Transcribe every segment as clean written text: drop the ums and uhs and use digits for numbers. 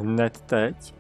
hned teď.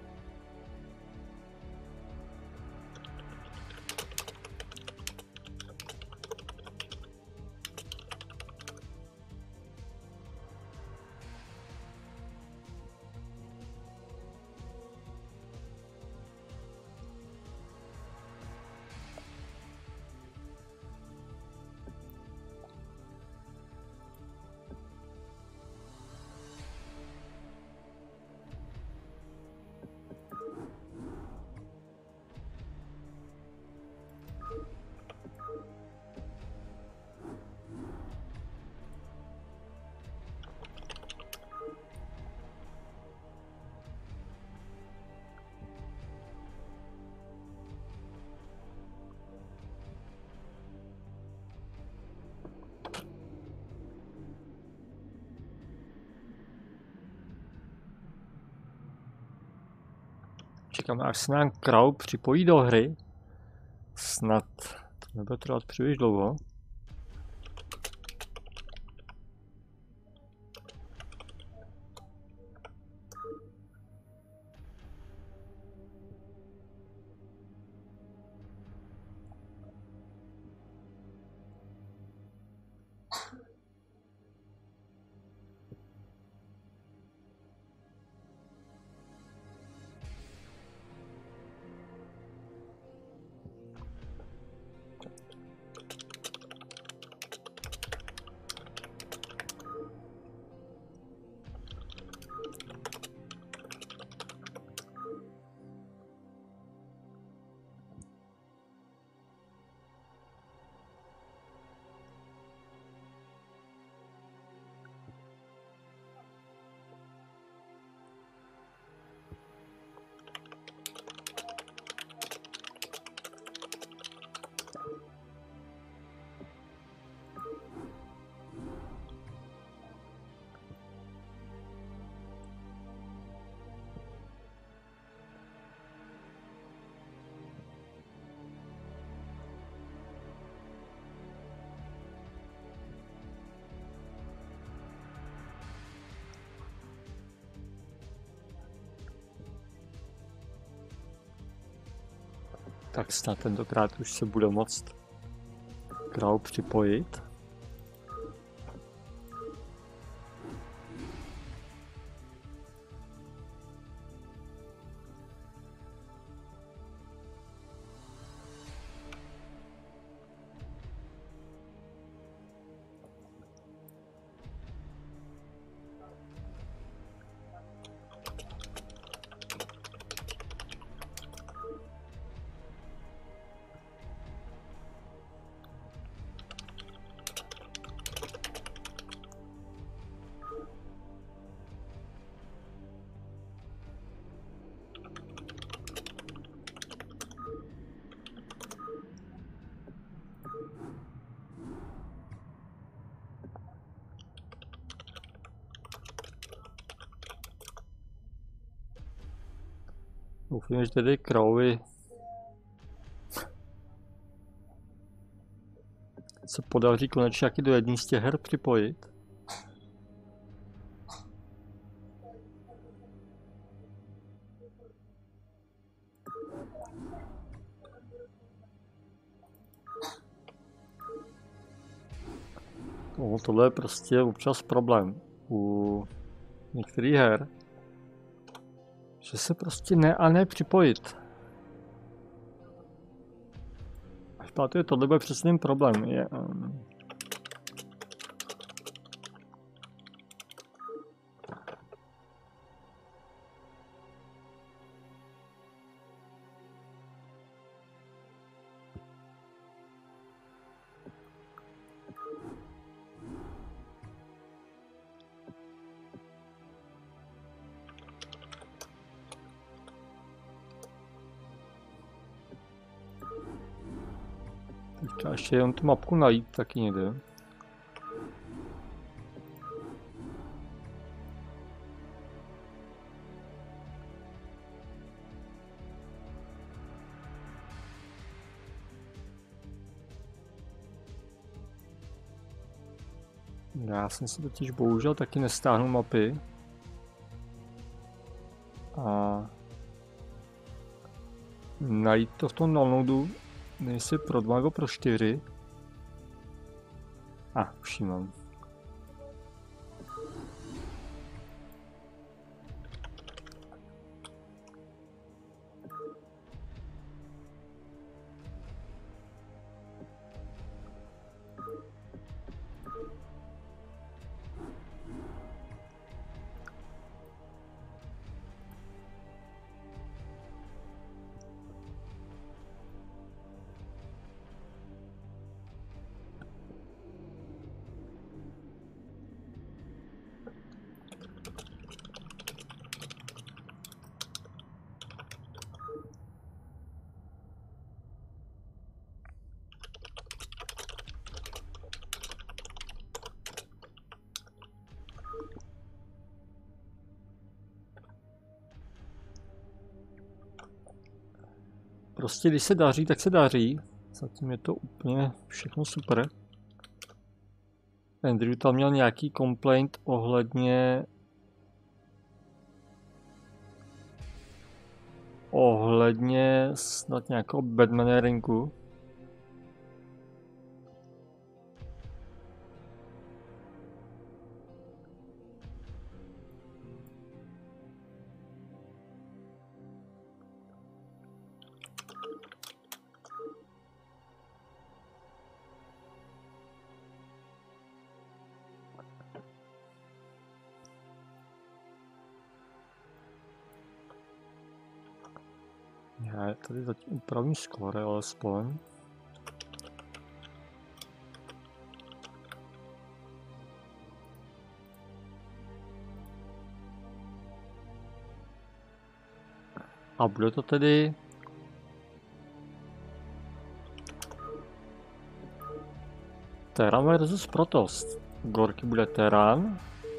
Čekáme, až se nám Crow připojí do hry. Snad to nebude trvat příliš dlouho. Tak snad tentokrát už se bude moct Crow připojit. Doufám, že tedy Crowy se podaří konečně taky do jedné z těch her připojit. Tohle je prostě občas problém u některých her, že se prostě ne připojit. Až páté, tohle bude přesný problém. Teďka ještě jenom tu mapku najít, taky nejde. Já jsem si totiž bohužel taky nestáhnul mapy. a najít to v tom downloadu, nejsi pro 2 nebo pro 4. Už ji mám. Prostě když se daří, tak se daří. Zatím je to úplně všechno super. Andrew tam měl nějaký complaint ohledně snad nějakého badmaneringu. Já tady zatím upravím skóre alespoň. A bude to tedy Terran versus Protoss. Gorky bude Terran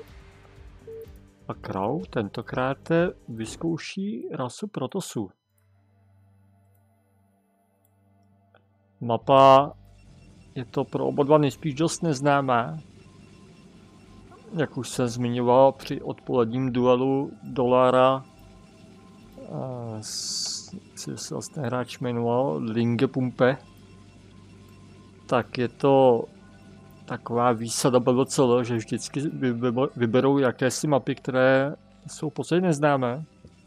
a Crow tentokrát vyzkouší rasu Protossu. Mapa je to pro oba dva nejspíš dost neznámá. Jak už jsem zmiňoval při odpoledním duelu Dolara, se vlastně hráč jmenoval Lingepumpe, tak je to taková výsada BWCL, že vždycky vyberou jakési mapy, které jsou v podstatě neznámé,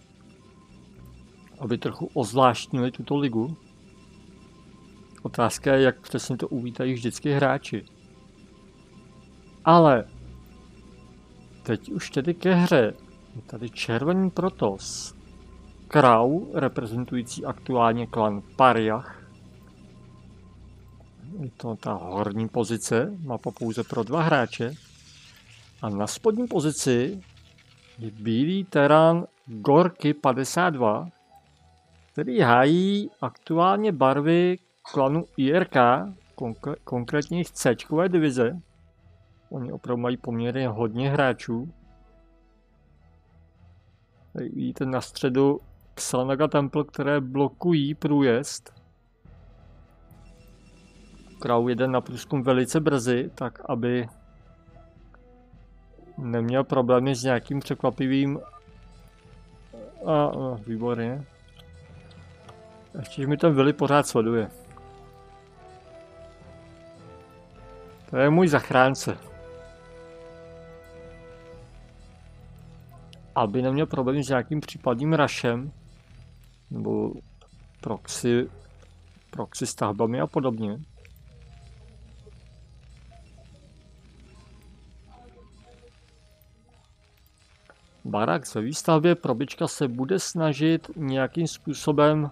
aby trochu ozvláštnili tuto ligu. Otázka je, jak přesně to uvítají vždycky hráči. Ale teď už tedy ke hře. Je tady červený Protoss. Crow, reprezentující aktuálně klan Pariah. Je to ta horní pozice, mapa pouze pro 2 hráče. A na spodní pozici je bílý Terran Gorky 52, který hájí aktuálně barvy klanu iRk, konkrétně jejich C-čkové divize. Oni opravdu mají poměrně hodně hráčů. Tady vidíte na středu Xanaga Temple, které blokují průjezd. Crow jede na průzkum velice brzy, tak aby neměl problémy s nějakým překvapivým... výborně. Ještě mi ten Willy pořád sleduje. To je můj zachránce. Aby neměl problém s nějakým případným rushem nebo proxy stavbami a podobně. Barak ve výstavbě, probička se bude snažit nějakým způsobem,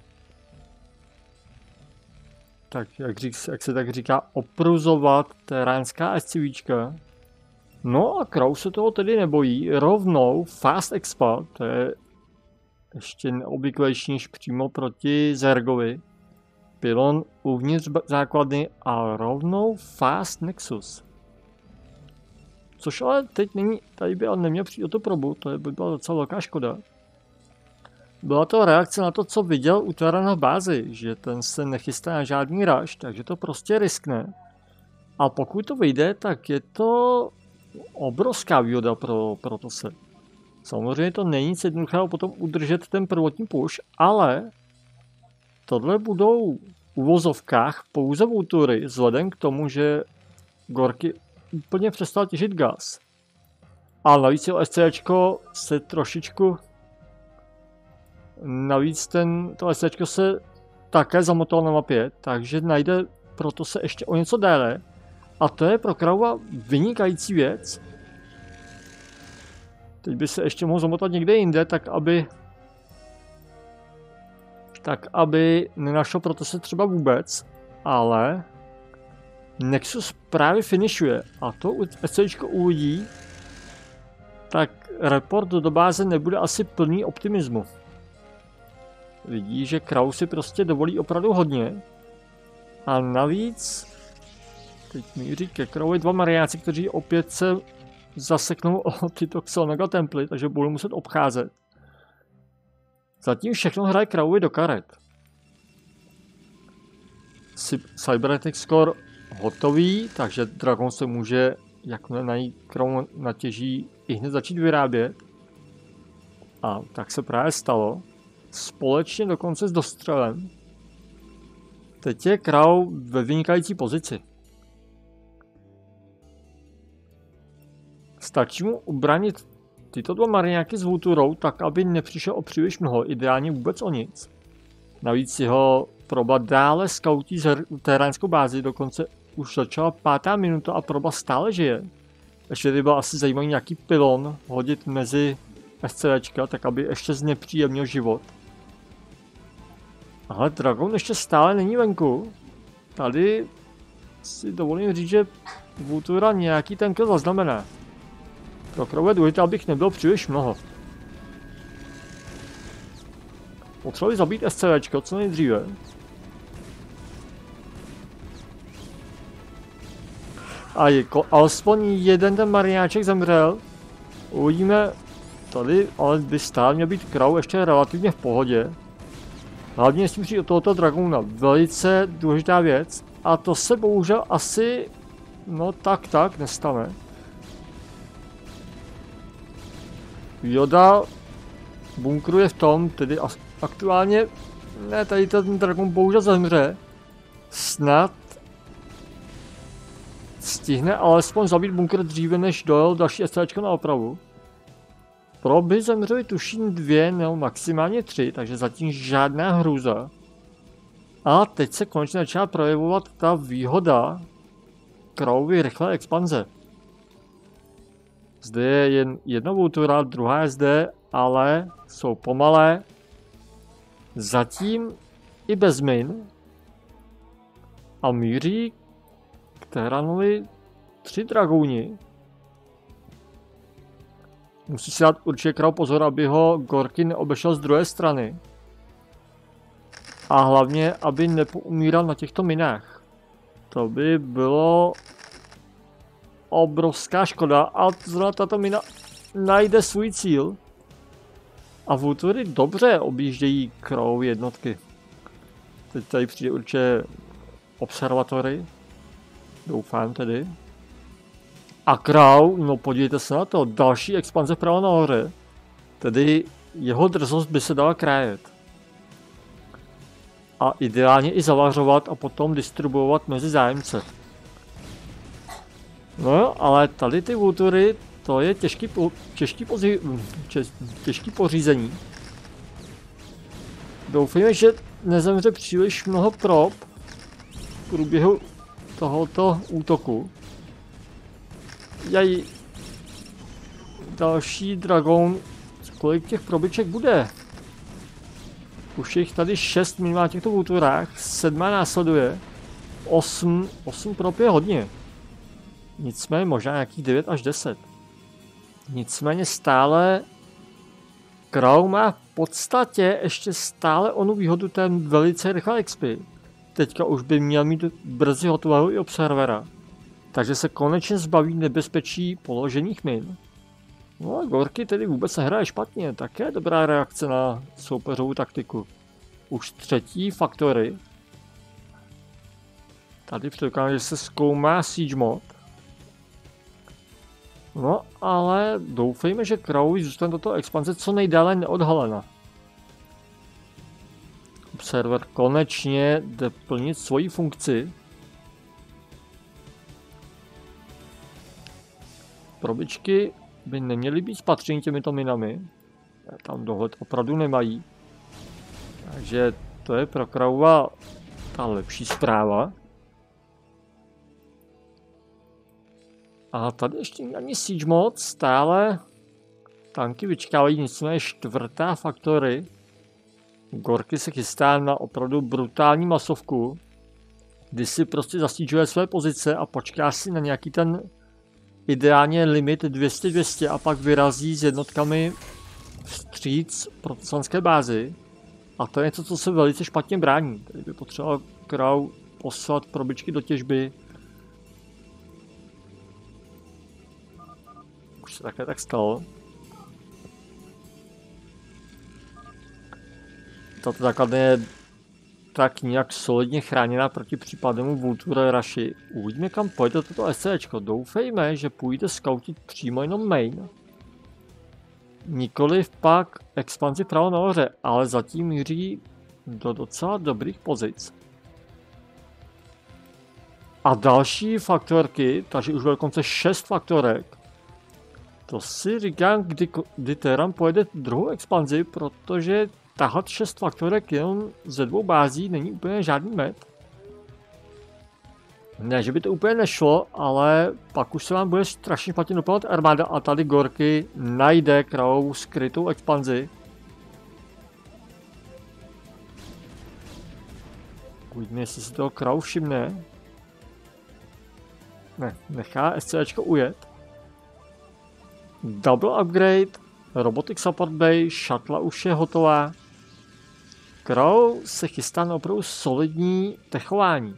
tak jak se tak říká, opruzovat teránská SCVčka. No a Crow se toho tedy nebojí, rovnou Fast Expa, to je ještě neobvyklejší než přímo proti Zergovi. Pylon uvnitř základny a rovnou Fast Nexus. Což ale teď není, tady by ale neměl přijít o to probu, to by byla docela velká škoda. Byla to reakce na to, co viděl u Terrana v bázi, že ten se nechystá na žádný rush, takže to prostě riskne. A pokud to vyjde, tak je to obrovská výhoda pro to se. Samozřejmě to není nic jednoduchého potom udržet ten prvotní push, ale tohle budou v uvozovkách pouze vultury, vzhledem k tomu, že Gorky úplně přestal těžit gas. A navíc jeho SCčko se trošičku... Navíc to SCčko se také zamotalo na mapě, takže najde proto se ještě o něco déle. A to je pro Kraua vynikající věc. Teď by se ještě mohl zamotat někde jinde, tak aby nenašel proto se třeba vůbec, ale Nexus právě finišuje a to SCčko uvidí, tak report do báze nebude asi plný optimismu. Vidí, že Krau si prostě dovolí opravdu hodně a navíc teď míří ke Krauvi dva mariáci, kteří opět se zaseknou o tyto Xelnaga temply, takže budou muset obcházet. Zatím všechno hraje Krauvi do karet. Cybernetic Score hotový, takže Dragon se může, jakmile na ní Krau natěží, i hned začít vyrábět. A tak se právě stalo. Společně dokonce s dostřelem. Teď je Krau ve vynikající pozici. Stačí mu ubránit tyto dva mariňáky s vulturou, tak aby nepřišel o příliš mnoho, ideálně vůbec o nic. Navíc jeho proba dále skautí terénskou bázi, dokonce už začala 5. minuta a proba stále žije. Ještě by byl asi zajímavý nějaký pylon hodit mezi SCVčka, tak aby ještě znepříjemnil život. Ale Dragon ještě stále není venku. Tady si dovolím říct, že vultura nějaký ten kill zaznamená. Pro Krau je důležité, abych nebyl příliš mnoho. Potřebuji zabít SCVčko co nejdříve. A jako alespoň jeden ten mariáček zemřel. Uvidíme tady, ale by stále měl být Krau ještě relativně v pohodě. Hlavně jestli přijde od tohoto Dragona. Velice důležitá věc. A to se bohužel asi, no tak nestane. Yoda bunkruje v tom, tedy aktuálně, ne, tady ten Dragon bohužel zemře. Snad stihne alespoň zabít bunkr dříve, než dojel další SCčko na opravu. Proby zemřeli tuším 2 nebo maximálně 3, takže zatím žádná hrůza. A teď se konečně začala projevovat ta výhoda Krauvy rychlé expanze. Zde je jen jedna vultura, druhá je zde, ale jsou pomalé. Zatím i bez min. A míří k Teranovi 3 dragouni. Musí si dát určitě Krau pozor, aby ho Gorky neobešel z druhé strany. A hlavně, aby nepoumíral na těchto minách. To by bylo obrovská škoda a zrovna tato mina najde svůj cíl. A vultury dobře objíždějí Krau jednotky. Teď tady přijde určitě observatory. Doufám tedy. A Krau, no podívejte se na to, další expanze vpravo nahoře. Tedy jeho drzost by se dala krájet. A ideálně i zavařovat a potom distribuovat mezi zájemce. No jo, ale tady ty vultury, to je těžký pořízení. Doufejme, že nezemře příliš mnoho prob v průběhu tohoto útoku. Jaj, další Dragon, kolik těch probiček bude? Už je jich tady 6 minimálně těchto vulturách, 7 následuje, 8 prob je hodně. Nicméně možná nějakých 9 až 10. Nicméně stále Krau má v podstatě ještě stále onu výhodu té velice rychlé expy. Teďka už by měl mít brzy hotového i observera. Takže se konečně zbaví nebezpečí položených min. No a Gorky tedy vůbec nehraje špatně, také dobrá reakce na soupeřovou taktiku. Už 3. faktory. Tady předpokládám, že se zkoumá siege mod. No, ale doufejme, že Crow zůstane do toho expanze co nejdále neodhalena. Server konečně jde plnit svoji funkci. Probičky by neměly být spatřeny těmito minami. Tam dohled opravdu nemají. Takže to je pro Crowa ta lepší zpráva. A tady ještě ani siege mod, stále tanky vyčkávají, nicméně čtvrtá faktory. Gorky se chystá na opravdu brutální masovku, kdy si prostě zasížuje své pozice a počká si na nějaký ten ideálně limit 200-200 a pak vyrazí s jednotkami vstříc protestantské bázi. A to je něco, co se velice špatně brání. Tady by potřeboval Crow poslat probičky do těžby. Už se také tak stalo. Tato základna je tak nějak solidně chráněná proti případnému Vulture Rushi. Uvidíme, kam pojede toto SCčko. Doufejme, že půjde scoutit přímo jenom main. Nikoliv pak expanzi pravo nahoře, ale zatím míří do docela dobrých pozic. A další faktorky, takže už bylo dokonce 6 faktorek. To si říkám, kdy Terran pojede druhou expanzi, protože tahat 6 faktorek jenom ze 2 bází není úplně žádný met. Ne, že by to úplně nešlo, ale pak už se vám bude strašně špatně doplňovat armáda a tady Gorky najde Crow skrytou expanzi. Uvidíme, jestli si toho Crow všimne. Ne, nechá SCčko ujet. Double upgrade, Robotic Support Bay, shuttle už je hotová. Crow se chystá na opravdu solidní techování.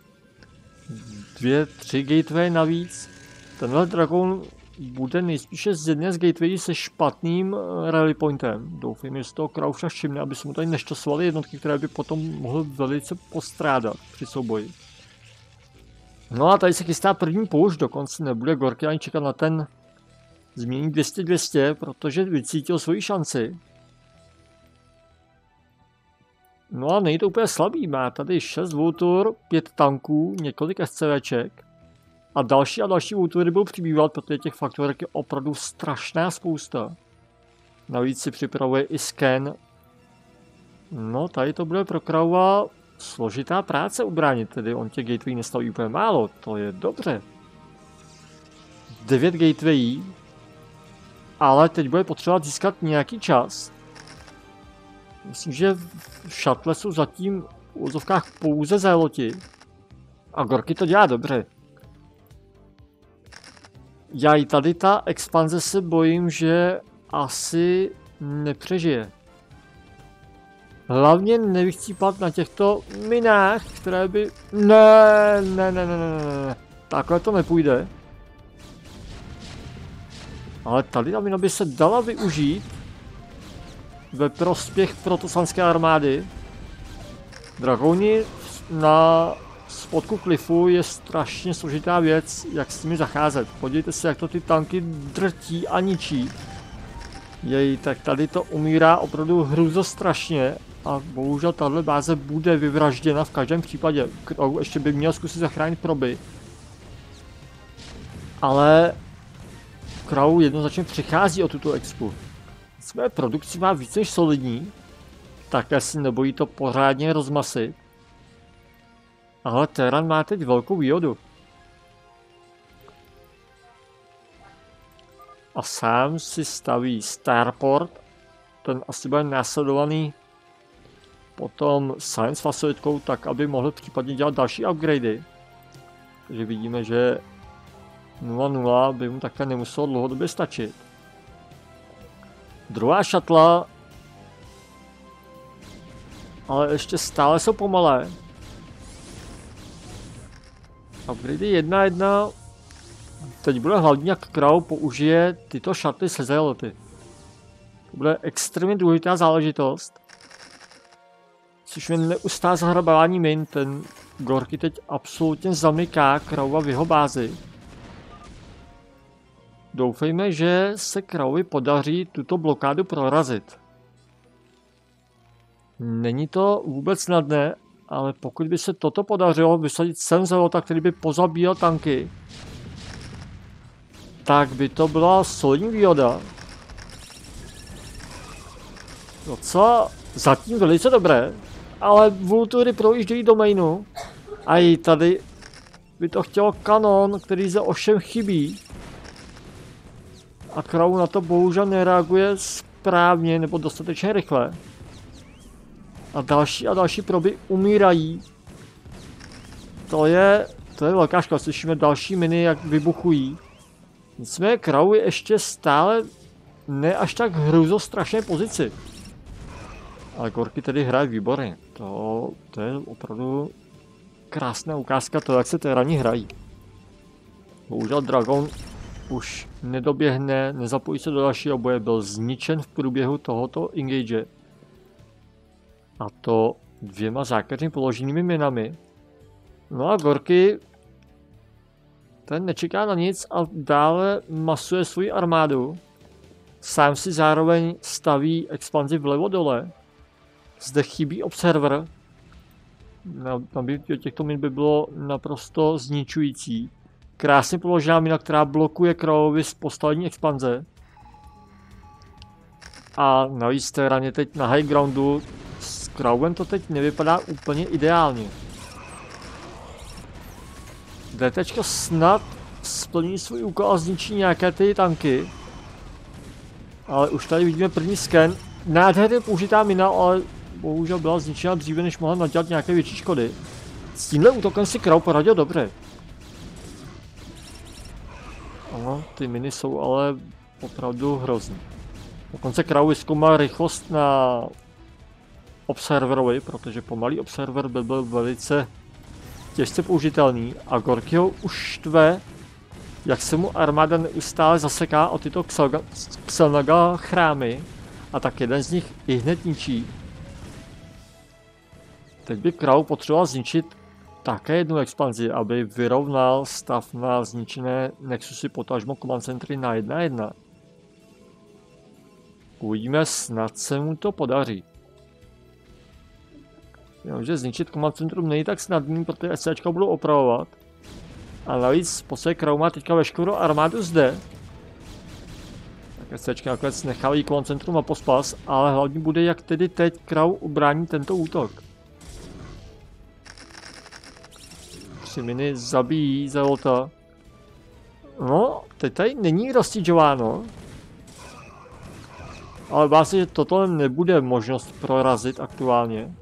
2-3 gateway navíc. Tenhle Dragon bude nejspíše z jedné z gateway se špatným rally pointem. Doufám, že z toho Crow však všimne, aby se mu tady nešťasovaly jednotky, které by potom mohly velice postrádat při souboji. No a tady se chystá první push, dokonce nebude Gorky ani čekat na ten změní 200-200, protože vycítil svoji šanci. No a není to úplně slabý, má tady 6 Vultur, 5 tanků, několik SCVček a další Vultury budou přibývat, protože těch faktorek je opravdu strašná spousta. Navíc si připravuje i scan. No tady to bude pro Crowa složitá práce ubránit, tedy on těch gateway nestaví úplně málo, to je dobře. 9 gateway, ale teď bude potřebovat získat nějaký čas. Myslím, že v šatle jsou zatím v úzovkách pouze zéloti. A Gorky to dělá dobře. Já i tady ta expanze se bojím, že asi nepřežije. Hlavně nevychcípat na těchto minách, které by... Ne. Takhle to nepůjde. Ale tady ta mina by se dala využít ve prospěch protestantské armády. Dragoni na spodku klifu je strašně složitá věc, jak s nimi zacházet. Podívejte se, jak to ty tanky drtí a ničí. Jej, tak tady to umírá opravdu hruzostrašně a bohužel tahle báze bude vyvražděna v každém případě. Crow ještě by měl zkusit zachránit proby. Ale Crow jednoznačně přichází o tuto expu. Své produkci má víc než solidní, také si nebojí to pořádně rozmasit. Ale Terran má teď velkou výhodu. A sám si staví Starport, ten asi bude následovaný potom Science facilitkou, tak aby mohl případně dělat další upgradey. Takže vidíme, že 0-0 by mu také nemuselo dlouhodobě stačit. Druhá šatla, ale ještě stále jsou pomalé. Upgrady 1-1. Teď bude hlavní, jak Crow použije tyto šatly se zéloty. To bude extrémně důležitá záležitost. Což je neustálé zahrabávání min, ten Gorky teď absolutně zamyká Crowa v jeho bázi. doufejme, že se Krawovi podaří tuto blokádu prorazit. Není to vůbec snadné, ale pokud by se toto podařilo vysadit sem zelota, který by pozabíjel tanky, tak by to byla solidní výhoda. Docela zatím velice dobré, ale vultury projíždějí do mainu a i tady by to chtělo kanon, který zde ovšem chybí. A Kraw na to bohužel nereaguje správně nebo dostatečně rychle. A další proby umírají. To je velká škoda, slyšíme další miny, jak vybuchují. Nicméně Kraw je ještě stále ne až tak hrůzostrašné pozici. Ale Gorky tedy hraje výborně. To je opravdu krásná ukázka toho, jak se tyrani hrají. Bohužel Dragon už nedoběhne, nezapojí se do dalšího boje, byl zničen v průběhu tohoto engage. A to 2 základně položenými minami. No a Gorky, ten nečeká na nic a dále masuje svou armádu. Sám si zároveň staví expanzi vlevo dole. Zde chybí observer. Nabití těchto min by bylo naprosto zničující. Krásně položená mina, která blokuje Krawovi z postavení expanze. A navíc té raně teď na high groundu s Krawem to teď nevypadá úplně ideálně. DTčko snad splní svůj úkol a zničí nějaké ty tanky. Ale už tady vidíme první sken. Nádherně použitá mina, ale bohužel byla zničena dříve, než mohla nadělat nějaké větší škody. S tímhle útokem si Kraw poradil dobře. Ano, ty miny jsou ale opravdu hrozný. Dokonce Kraw vyzkoumal rychlost na observerovi, protože pomalý observer by byl velice těžce použitelný a Gorkyho už štve, jak se mu armáda neustále zaseká o tyto Xelnaga chrámy a tak jeden z nich i hned ničí. Teď by Kraw potřeboval zničit také jednu expanzi, aby vyrovnal stav na zničené Nexusy potažmo command centry na 1-1. Uvidíme, snad se mu to podaří. Jenomže zničit command centrum není tak snadný, protože SCčka budou opravovat. A navíc v podstatě Kraw má teďka veškerou armádu zde. Tak SCčka nakonec nechávají command centrum a pospas, ale hlavně bude, jak tedy teď Kraw ubrání tento útok. 3 miny zabíjí zelota. No, teď tady není rozstřížováno. Ale bá se, že toto nebude možnost prorazit aktuálně.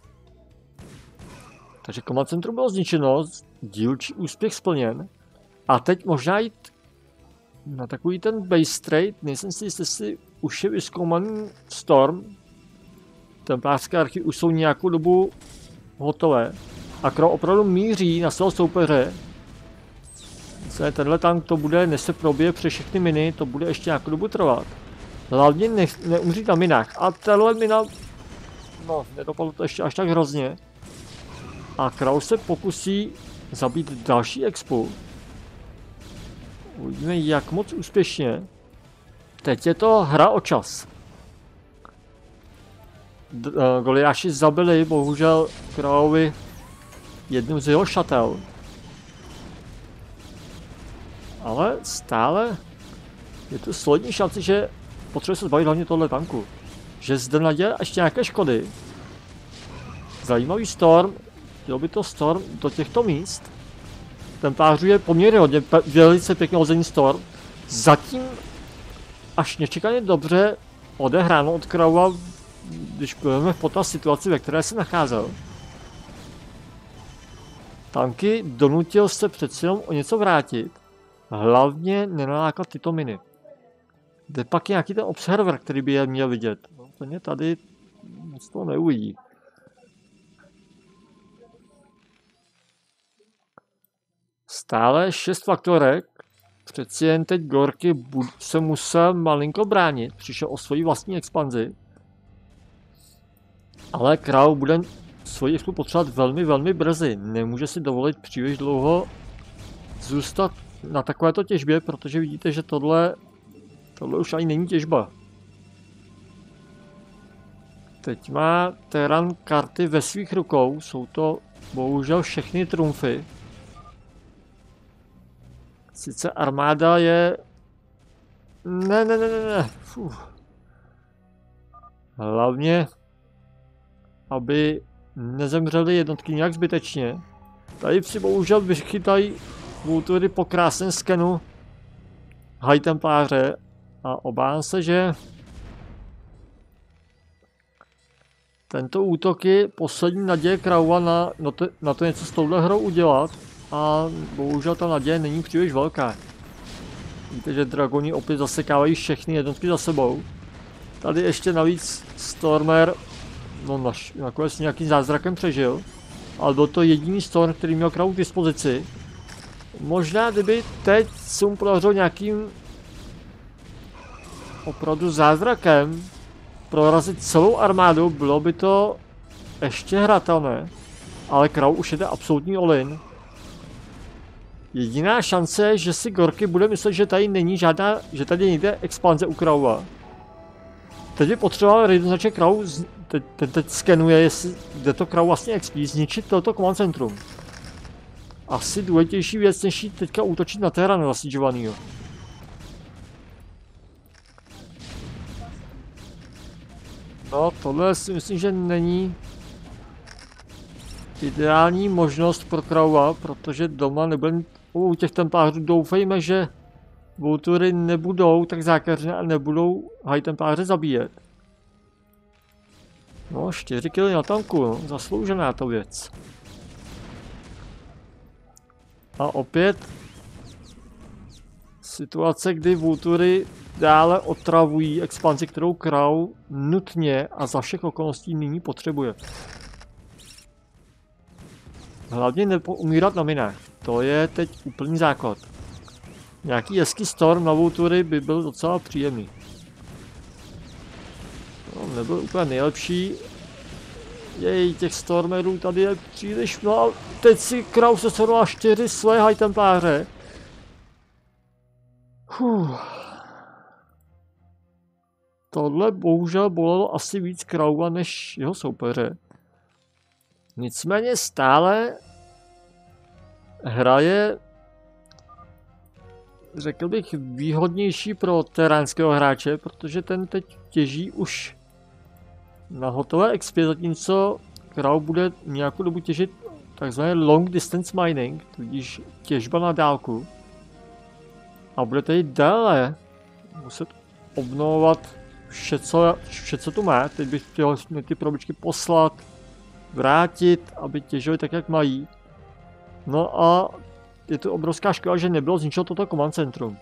Takže command centrum bylo zničeno, dílčí úspěch splněn. A teď možná jít na takový ten base trade, nejsem si jistý, jestli už je vyzkoumaný Storm. Templářské archy už jsou nějakou dobu hotové. A Kraw opravdu míří na svého soupeře. Tenhle tank to bude, než se probije přes všechny miny, to bude ještě nějakou dobu trvat. Hlavně neumřít na minách. A tahle mina, no, nedopadlo to ještě až tak hrozně. A Kraw se pokusí zabít další expu. Uvidíme, jak moc úspěšně. Teď je to hra o čas. Goliáši zabili, bohužel, Krawovi jednu z jeho šatel. Ale stále je tu solidní šance, že potřebuje se zbavit hlavně tohle tanku. Že zde naděje ještě nějaké škody. Zajímavý Storm. Chtěl by to Storm do těchto míst. Templářů je poměrně hodně, velice pěkně hozený Storm. Zatím až nečekaně dobře odehráno od Krawa, když budeme v potaz situaci, ve které se nacházel. Tanky donutil se přeci jenom o něco vrátit. Hlavně nenalákat tyto miny. Kde pak je nějaký ten observer, který by je měl vidět. No, ten je tady moc toho neuvidí. Stále 6 faktorek. Přeci jen teď Gorky se musel malinko bránit. Přišel o svoji vlastní expanzi. Ale Kraw bude svoji expu potřebovat velmi brzy. Nemůže si dovolit příliš dlouho zůstat na takovéto těžbě, protože vidíte, že tohle už ani není těžba. Teď má Terran karty ve svých rukou, jsou to bohužel všechny trumfy. Sice armáda je... Ne. Hlavně, aby nezemřely jednotky nějak zbytečně. Tady si bohužel vychytají Vultury po krásném skenu High Templáře a obávám se, že tento útok je poslední naděje Kraua na to něco s touhle hrou udělat a bohužel ta naděje není příliš velká. Víte, že dragoni opět zasekávají všechny jednotky za sebou. Tady ještě navíc Stormer, no nakonec nějakým zázrakem přežil, ale byl to jediný Storm, který měl Krau k dispozici. Možná kdyby teď se mu podařilo nějakým opravdu zázrakem prorazit celou armádu, bylo by to ještě hratelné, ale Krau už jde absolutní all-in. Jediná šance je, že si Gorky bude myslet, že tady není žádná, že tady někde expanze u Kraua. Teď by potřeboval jednoznačně Krau, teď skenuje, kde to Krau vlastně expí, zničit toto command centrum. Asi důležitější věc, než jít teďka útočit na Terran zasídžovanýho. No, tohle si myslím, že není ideální možnost pro Kraua, protože doma nebude u těch templářů. Doufejme, že Vultury nebudou tak zákeřné a nebudou High Templáře zabíjet. No, 4 killy na tanku, no, zasloužená to věc. A opět situace, kdy Vultury dále otravují expanzi, kterou Krau nutně a za všech okolností nyní potřebuje. Hlavně neumírat na minách, to je teď úplný základ. Nějaký hezký storm na Vultury by byl docela příjemný. No, nebyl úplně nejlepší. Jej, těch stormerů tady je příliš mnoho. Teď si Krau se shodla 4 své High Templáře. Tohle bohužel bolelo asi víc Kraua než jeho soupeře. Nicméně stále hraje, řekl bych, výhodnější pro teránského hráče, protože ten teď těží už na hotové expě, zatímco Krau bude nějakou dobu těžit takzvané long distance mining, tudíž těžba na dálku. A bude tady déle muset obnovovat vše, co tu má. Teď bych chtěl ty probičky poslat, vrátit, aby těžili tak, jak mají. No a je to obrovská škoda, že nebylo zničeno toto command centrum.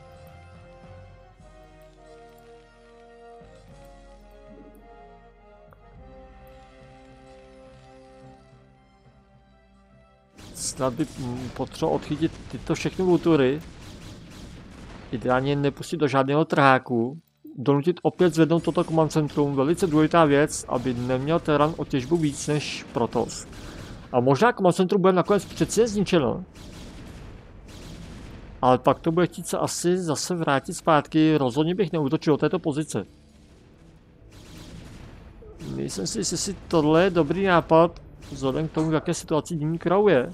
Snad by potřeboval odchytit tyto všechny Vultury. Ideálně nepustit do žádného trháku. Donutit opět zvednout toto command centrum. Velice důležitá věc, aby neměl Terran o těžbu víc než Protoss. A možná command centrum bude nakonec přeci zničeno. Ale pak to bude chtít se asi zase vrátit zpátky. Rozhodně bych neútočil do této pozice. Myslím si, jestli tohle je dobrý nápad, vzhledem k tomu, v jaké situaci nyní Krau je.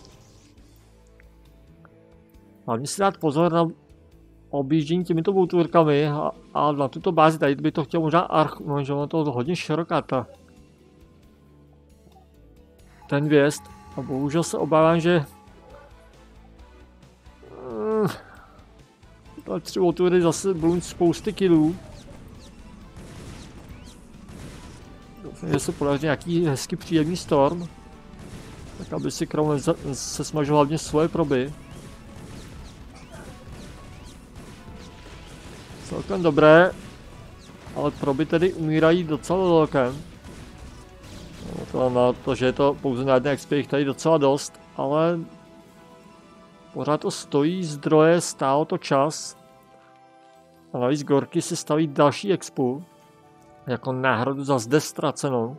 Hlavně si dát pozor na objíždění těmito Vulturkami a na tuto bázi. Tady by to chtěl možná Arch, no, že ono to hodně široká ten věst. A bohužel se obávám, že ta 3 Vultury zase budou spousty killů. Doufám, že se podaří nějaký hezky příjemný storm. Tak aby si Krau se smažil hlavně svoje proby. Celkem dobré, ale proby tedy umírají docela velkém. No, na to, že je to pouze na jedné XP, jich tady docela dost, ale pořád to stojí zdroje, stálo to čas. A navíc Gorky si staví další expu jako náhradu za zde ztracenou.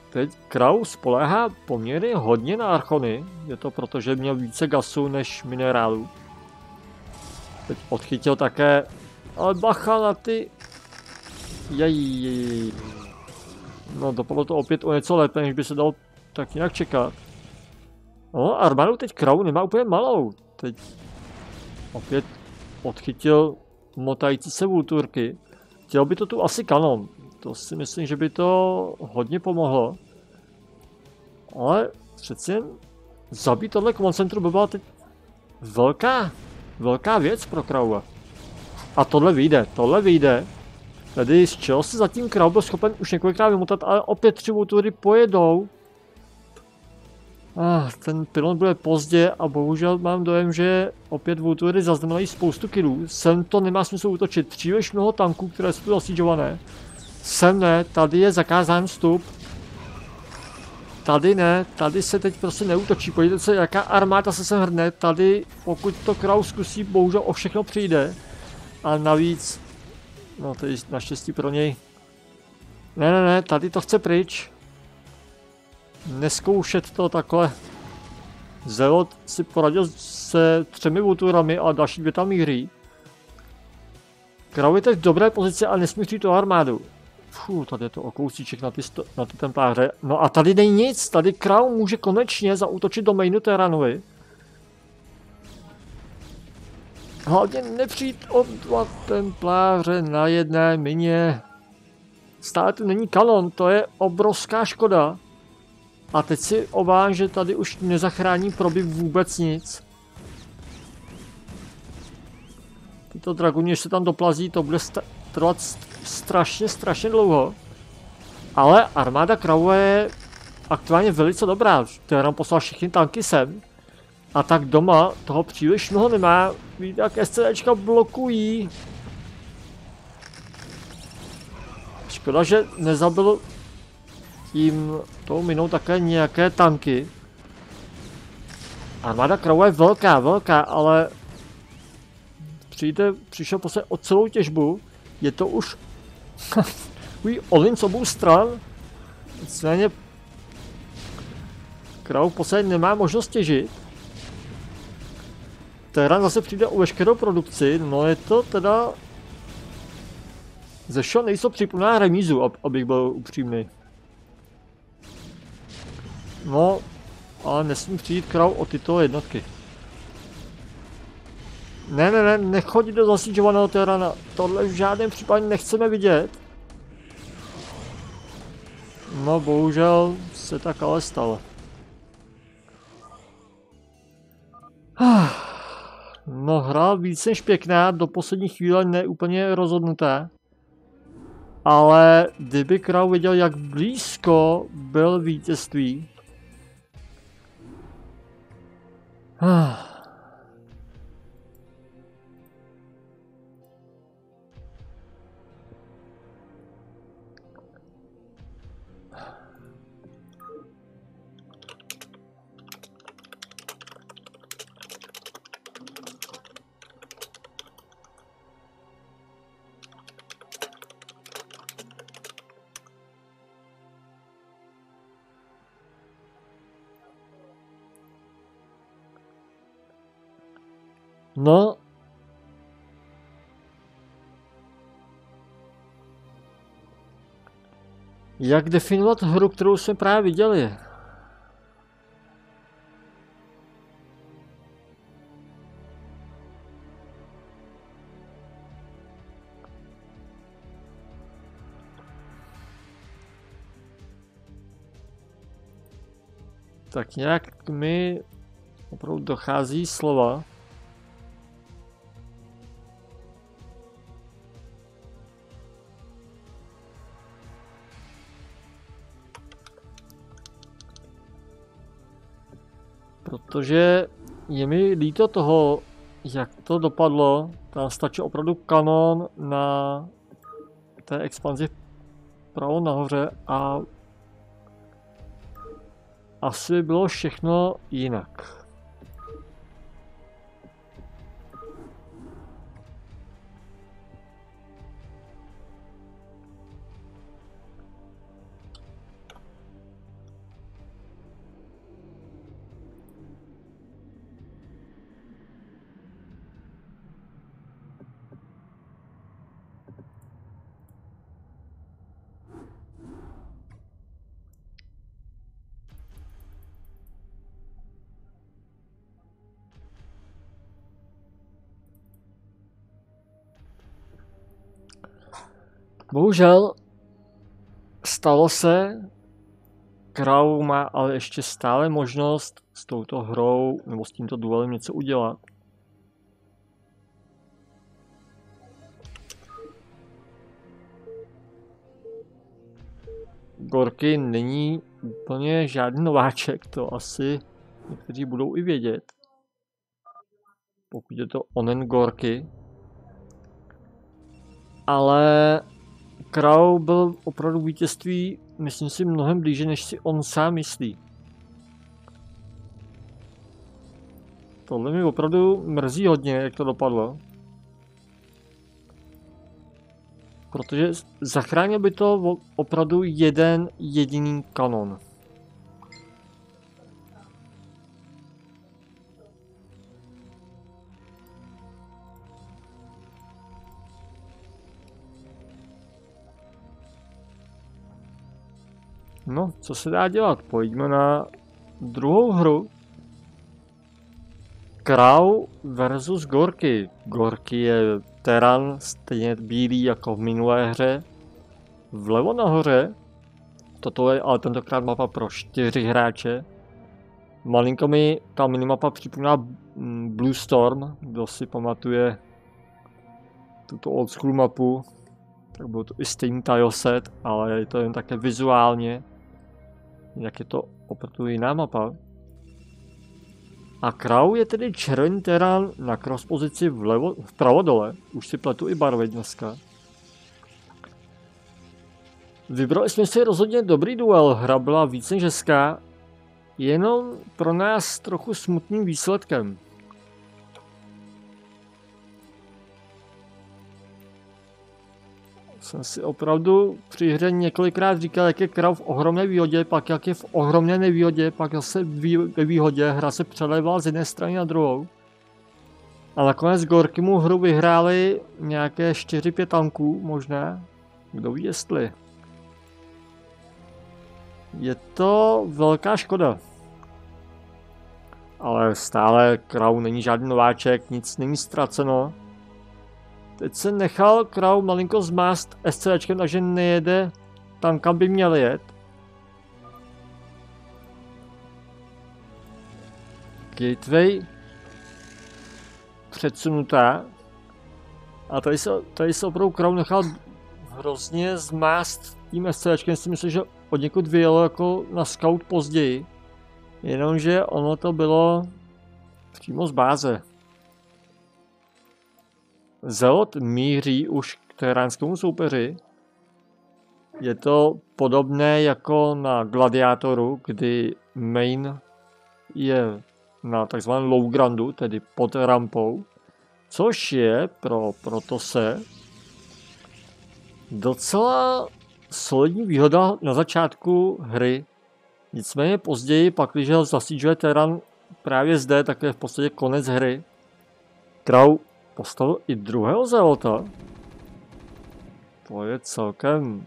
teď Kraus spoléhá poměrně hodně na archony. Je to proto, že měl více gasu než minerálů. Teď odchytil také, ale bacha na ty... Jej. No dopadlo to opět o něco lépe, než by se dalo tak nějak čekat. No, armádu teď Krau nemá úplně malou. Teď opět odchytil motající se vulturky. Chtěl by to tu asi kanon. To si myslím, že by to hodně pomohlo. Ale přeci jen zabít tohle koncentru by byla teď velká věc pro Kraua. A tohle vyjde. Tady z čeho se zatím Krau byl schopen už několikrát vymotat, ale opět 3 vultury pojedou. Ten pilon bude pozdě a bohužel mám dojem, že opět vultury zaznamenají spoustu killů. Sem to nemá smysl útočit, příliš mnoho tanků, které jsou tu zasíťované. Sem ne, tady je zakázán vstup. Tady ne, tady se teď prostě neútočí. Podívejte se, jaká armáda se sem hrne. Tady, pokud to Kraus zkusí, bohužel o všechno přijde. A navíc, no tady naštěstí pro něj. Ne, tady to chce pryč. Neskoušet to takhle. Zelot si poradil se 3 vulturami a další 2 tam míří. Krau je teď v dobré pozici a nesmí přijít tu armádu. Tady je to o kousíček na ty templáře. No a tady není nic, tady Krau může konečně zaútočit do mainu Terranovi. Hlavně nepřijít o 2 templáře na jedné mině. Stále tu není kanon, to je obrovská škoda. A teď si obávám, že tady už nezachrání proby vůbec nic. Tyto dragoni, když se tam doplazí, to bude trvat strašně dlouho. Ale armáda Kraua je aktuálně velice dobrá. Terran poslal všechny tanky sem. A tak doma toho příliš mnoho nemá. Víte, jak SCDčka blokují. Škoda, že nezabil tím tou minou také nějaké tanky. Armáda Kraua je velká, ale přišel prostě o celou těžbu. Je to už olin z obou stran. Nicméně Krau prostě nemá možnost těžit. Terran zase přijde o veškerou produkci, no je to teda ze všeho nejsou připomíná remízu, abych byl upřímný. No, ale nesmí přijít Krau o tyto jednotky. Ne, nechodí do zasíťovaného Terrana. Tohle v žádném případě nechceme vidět. No, bohužel se tak ale stalo. No, hra víc než pěkná, do poslední chvíle neúplně rozhodnuté. Ale kdyby Krau věděl, jak blízko byl vítězství. No. Jak definovat hru, kterou jsme právě viděli? Tak nějak mi opravdu dochází slova. Protože je mi líto toho, jak to dopadlo. Tam stačí opravdu kanon na té expanzi vpravo nahoře a asi bylo všechno jinak. Bohužel stalo se, Crow má ale ještě stále možnost s touto hrou nebo s tímto duelem něco udělat. Gorky není úplně žádný nováček, to asi někteří budou i vědět. Pokud je to onen Gorky. Ale Crow byl opravdu vítězství, myslím si, mnohem blíže, než si on sám myslí. Tohle mi opravdu mrzí hodně, jak to dopadlo. Protože zachránil by to opravdu jeden jediný kanon. No, co se dá dělat? Pojďme na druhou hru. Crow versus Gorky. Gorky je teran stejně bílý jako v minulé hře. Vlevo nahoře. Toto je ale tentokrát mapa pro 4 hráče. Malinko mi ta minimapa připomíná Blue Storm. Kdo si pamatuje tuto old school mapu, tak byl to i stejný tileset, ale je to jen také vizuálně. Jak je to opravdu jiná mapa. A Crow je tedy červený terán na cross pozici vpravo dole. Už si pletu i barvy dneska. Vybrali jsme si rozhodně dobrý duel. Hra byla víc než hezká. Jenom pro nás trochu smutným výsledkem. Jsem si opravdu při hře několikrát říkal, jak je Crow v ohromné výhodě, pak jak je v ohromné nevýhodě, pak zase ve výhodě, hra se přelevala z jedné strany na druhou. A nakonec Gorky mu hru vyhráli nějaké 4-5 tanků možná, kdo ví jestli. Je to velká škoda. Ale stále Crow není žádný nováček, nic není ztraceno. Teď se nechal Crow malinko zmást SCčkem, takže nejede tam, kam by měl jet. Gateway předsunutá. A tady se opravdu Crow nechal hrozně zmást tím SCčkem. Si myslím, že od někud vyjelo jako na scout později. Jenomže ono to bylo přímo z báze. Zelot míří už k teránskému soupeři. Je to podobné jako na gladiátoru, kdy main je na takzvaném low groundu, tedy pod rampou, což je pro Protose docela solidní výhoda na začátku hry. Nicméně později, pak když ho zasížuje terán právě zde, tak je v podstatě konec hry. Crow postavil i druhého zelota. To je celkem...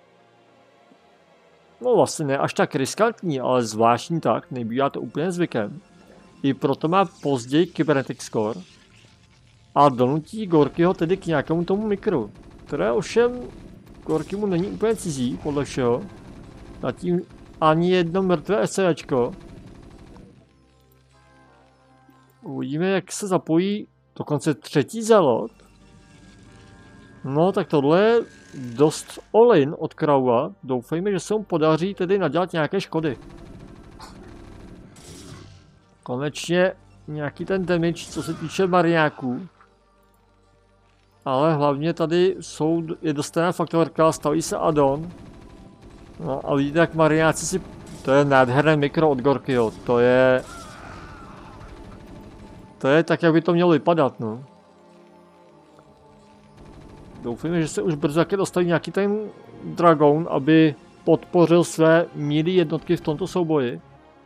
No vlastně ne až tak riskantní, ale zvláštní tak, nebývá to úplně zvykem. I proto má později Kybernetic Score. A donutí Gorkyho tedy k nějakému tomu mikru. Které ovšem Gorky mu není úplně cizí, podle všeho. Zatím ani jedno mrtvé SCčko. Uvidíme, jak se zapojí dokonce třetí zelot. No tak tohle je dost all-in od Crowa. Doufejme, že se mu podaří tedy nadělat nějaké škody. Konečně nějaký ten damage, co se týče mariáků. Ale hlavně tady je dostaná faktorka, staví se addon. No a vidíte, jak mariáci si... To je nádherné mikro od Gorkyho. To je tak, jak by to mělo vypadat, no. Doufujeme, že se už brzo taky dostaví nějaký ten dragon, aby podpořil své milé jednotky v tomto souboji.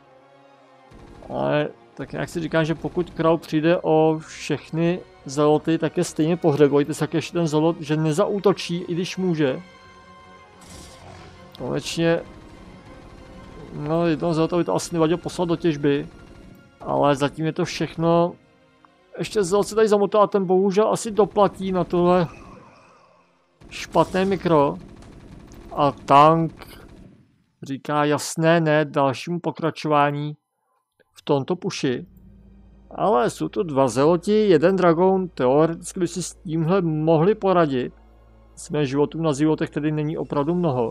Ale tak nějak si říkám, že pokud Crow přijde o všechny zeloty, tak je stejně pohřeb. Bojte se, jak ještě ten zelot, že nezaútočí, i když může. Konečně... No, jednoho zelota by to asi nevadilo poslat do těžby. Ale zatím je to všechno... Ještě zelot se tady zamotal a ten bohužel asi doplatí na tohle. špatné mikro a tank říká jasné ne dalšímu pokračování v tomto puši. Ale jsou to 2 zeloti, 1 dragon, teoreticky by si s tímhle mohli poradit. Jsme životů na životech tedy není opravdu mnoho.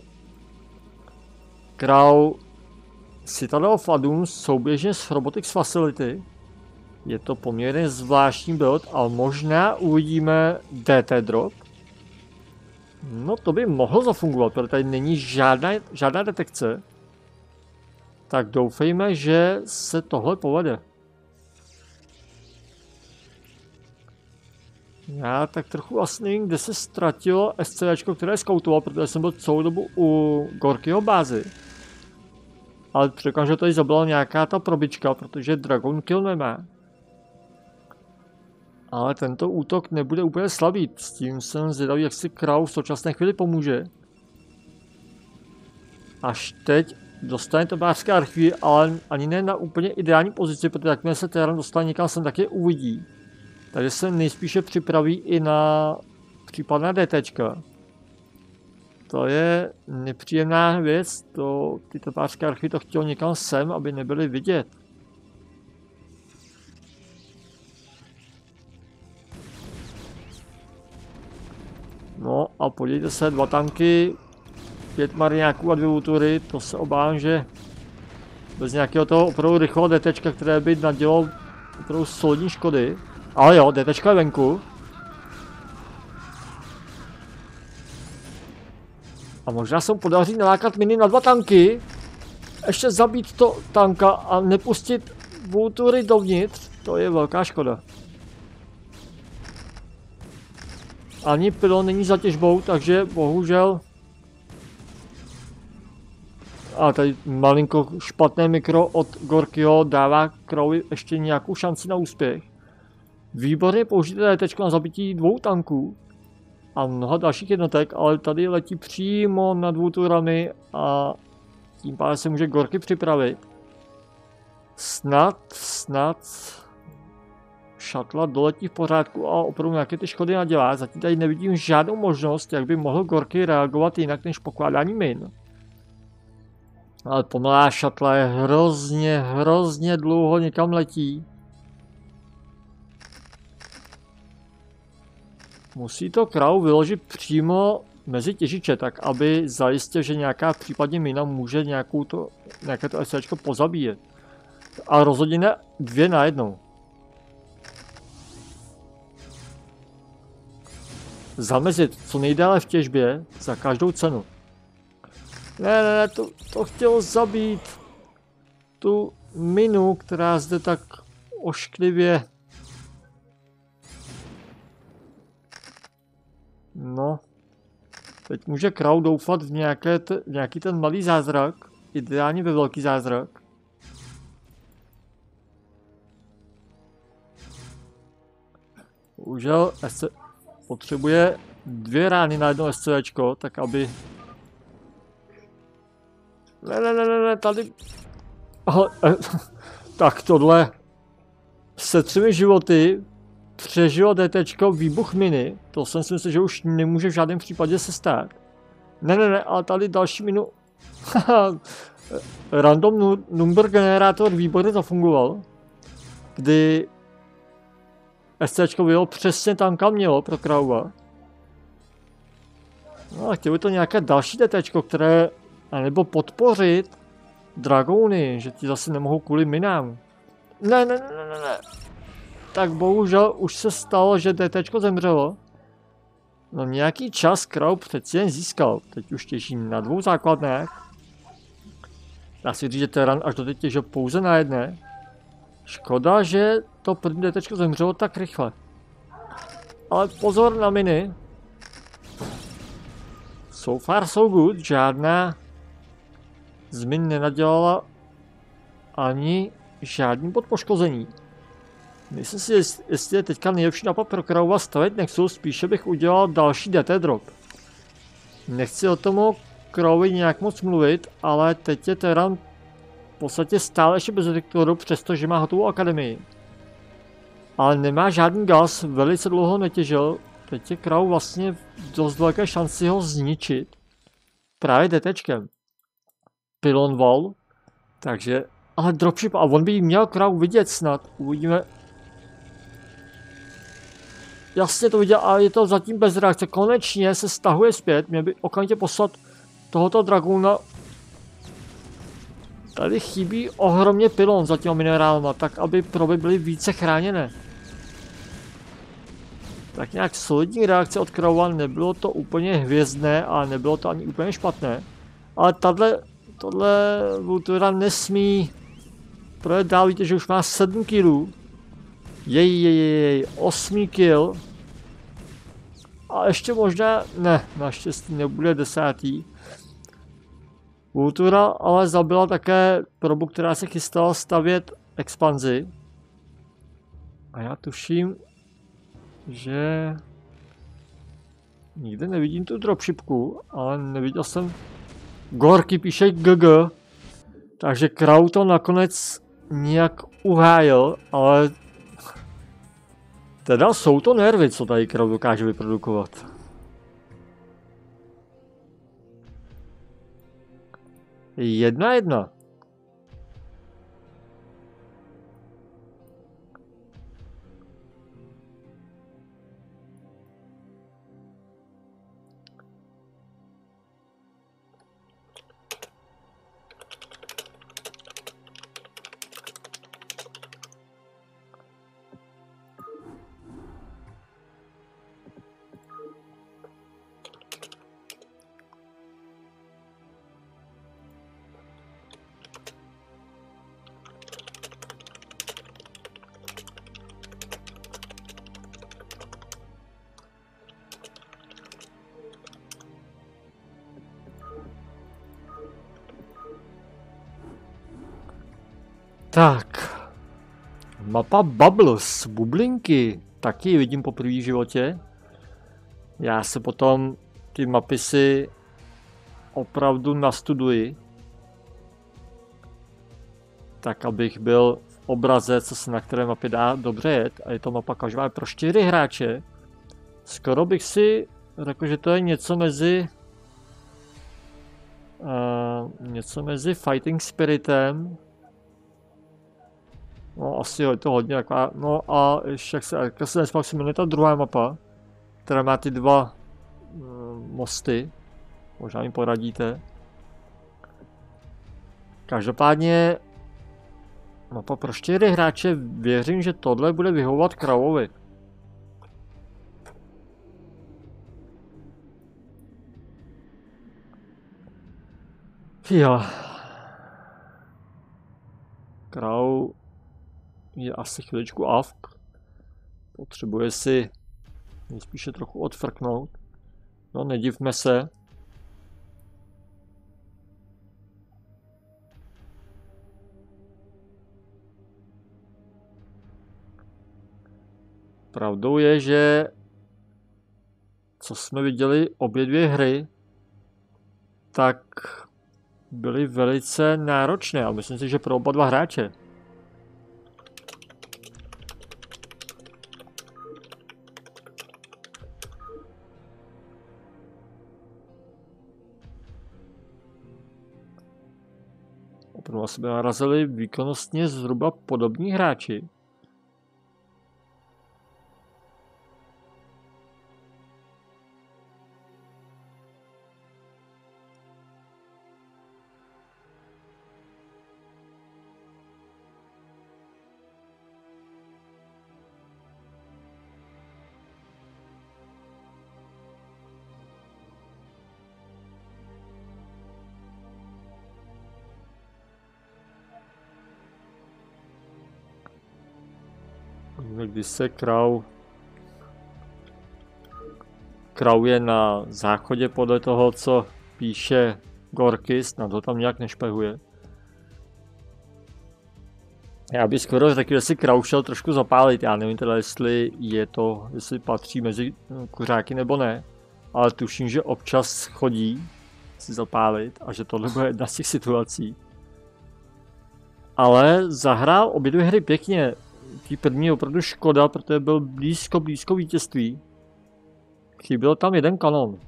Král Citadel of Adun souběžně s Robotics Facility. Je to poměrně zvláštní build, ale možná uvidíme DT drop. No to by mohlo zafungovat, protože tady není žádná detekce. Tak doufejme, že se tohle povede. Já tak trochu asi nevím, kde se ztratilo SCVčko, které skautoval, protože jsem byl celou dobu u Gorkyho bázy. Ale čekám, že tady zabila nějaká ta probička, protože Dragon Kill nemá. Ale tento útok nebude úplně slabý, s tím jsem zvědavý, jak si král v současné chvíli pomůže. Až teď dostane tobářské archivy, ale ani ne na úplně ideální pozici, protože jakmile se terén dostane někam sem, tak je uvidí. Takže se nejspíše připraví i na případná DTčka. To je nepříjemná věc, ty topářské archivy to chtělo někam sem, aby nebyly vidět. No a podívejte se, 2 tanky, 5 mariňáků a 2 útury, to se obávám, že bez nějakého toho opravdu rychlého DTčka, které by nadělalo opravdu solidní škody. Ale jo, DTčka je venku. A možná se mu podaří nalákat miny na 2 tanky. Ještě zabít to tanka a nepustit vultury dovnitř. To je velká škoda. Ani pylon není za těžbou, takže bohužel. A tady malinko špatné mikro od Gorkyho dává Crowi ještě nějakou šanci na úspěch. Výborně použijte DT na zabití 2 tanků a mnoha dalších jednotek, ale tady letí přímo nad 2 turami a tím pádem se může Gorky připravit. Snad šatla doletí v pořádku a opravdu nějaké ty škody nadělá. Zatím tady nevidím žádnou možnost, jak by mohl Gorky reagovat jinak než pokládání min. Ale pomalá šatla je hrozně dlouho někam letí. Musí to král vyložit přímo mezi těžiče, tak aby zajistil, že nějaká případně mina může nějaké to SCčko pozabíjet. A rozhodně ne 2 najednou. Zamezit co nejdále v těžbě za každou cenu. Ne, to chtělo zabít tu minu, která zde tak ošklivě. No, teď může král doufat v nějaký ten malý zázrak, ideálně ve velký zázrak. Bohužel potřebuje 2 rány na jedno SCVčko, tak aby. Ne, tady. Tak tohle se 3 životy přežilo DTčko výbuch miny, to jsem si myslel, že už nemůže v žádném případě se stát. Ne, ale tady další minu. Random number generátor výborně zafungoval, kdy SCčko bylo přesně tam, kam mělo pro Kraua. No a chtěl by to nějaké další DTčko, které, anebo podpořit dragony, že ti zase nemohou kvůli minám. Ne. Tak bohužel už se stalo, že DTčko zemřelo. No nějaký čas Kraub přeci jen získal. Teď už těží na 2 základnách. Dá si říct, že terán až doteď těžil pouze na jedné. Škoda, že to první DTčko zemřelo tak rychle. Ale pozor na miny. So far so good. Žádná z min nenadělala ani žádný bod poškození. Myslím si, jestli je teďka nejlepší nápad pro Krauva stavit Nexus, spíše bych udělal další DT drop. Nechci o tomu Krauvi nějak moc mluvit, ale teď je terán v podstatě stále ještě bez detektoru, přestože má hotovou akademii. Ale nemá žádný gas, velice dlouho netěžil teď je Crow vlastně v dost velké šanci ho zničit. Právě DTčkem. Pylon wall. Takže, ale dropship, a on by měl Crow vidět snad. Uvidíme. Jasně to viděl, ale je to zatím bez reakce. Konečně se stahuje zpět. Měl by okamžitě poslat tohoto Dragoona. Tady chybí ohromně pylon za těma minerálama, tak aby proby byly více chráněné. Tak nějak solidní reakce od Crowa, nebylo to úplně hvězdné a nebylo to ani úplně špatné. Ale tohle Vultura nesmí projet dál, víte, že už má 7 killů. Jej, 8 kill. A ještě možná, ne, naštěstí nebude 10. Vultura ale zabila také probu, která se chystala stavět expanzi. A já tuším, že nikde nevidím tu dropshipku, ale neviděl jsem. Gorky píše GG, takže Crow to nakonec nějak uhájil, ale teda jsou to nervy, co tady Crow dokáže vyprodukovat. Jedna. Tak, mapa Bubbles, bublinky, taky ji vidím poprvé v životě. Já se potom ty mapy si opravdu nastuduji, tak abych byl v obraze, co se na které mapě dá dobře jet. A je to mapa každá pro 4 hráče. Skoro bych si řekl, že to je něco mezi Fighting Spiritem. No asi je to hodně taková, no a ještě jak se nespak se jmenuje ta druhá mapa, která má ty 2 mosty, možná mi poradíte. Každopádně mapa pro 4 hráče, věřím, že tohle bude vyhovovat Crowovi. Jo. Crow je asi chviličku avk. Potřebuje si spíše trochu odfrknout. No, nedivme se. Pravdou je, že co jsme viděli obě 2 hry, tak byly velice náročné a myslím si, že pro oba 2 hráče. Opravdu na sebe narazili výkonnostně zhruba podobní hráči. Když se Crow je na záchodě podle toho, co píše Gorky, snad ho tam nějak nešpehuje. Já bych skoro řekl, že si Crow šel trošku zapálit, já nevím teda, jestli patří mezi kuřáky nebo ne, ale tuším, že občas chodí si zapálit a že tohle bude jedna z těch situací. Ale zahrál obě 2 hry pěkně. Tý první je opravdu škoda, protože byl blízko vítězství. Chyběl tam jeden kanon.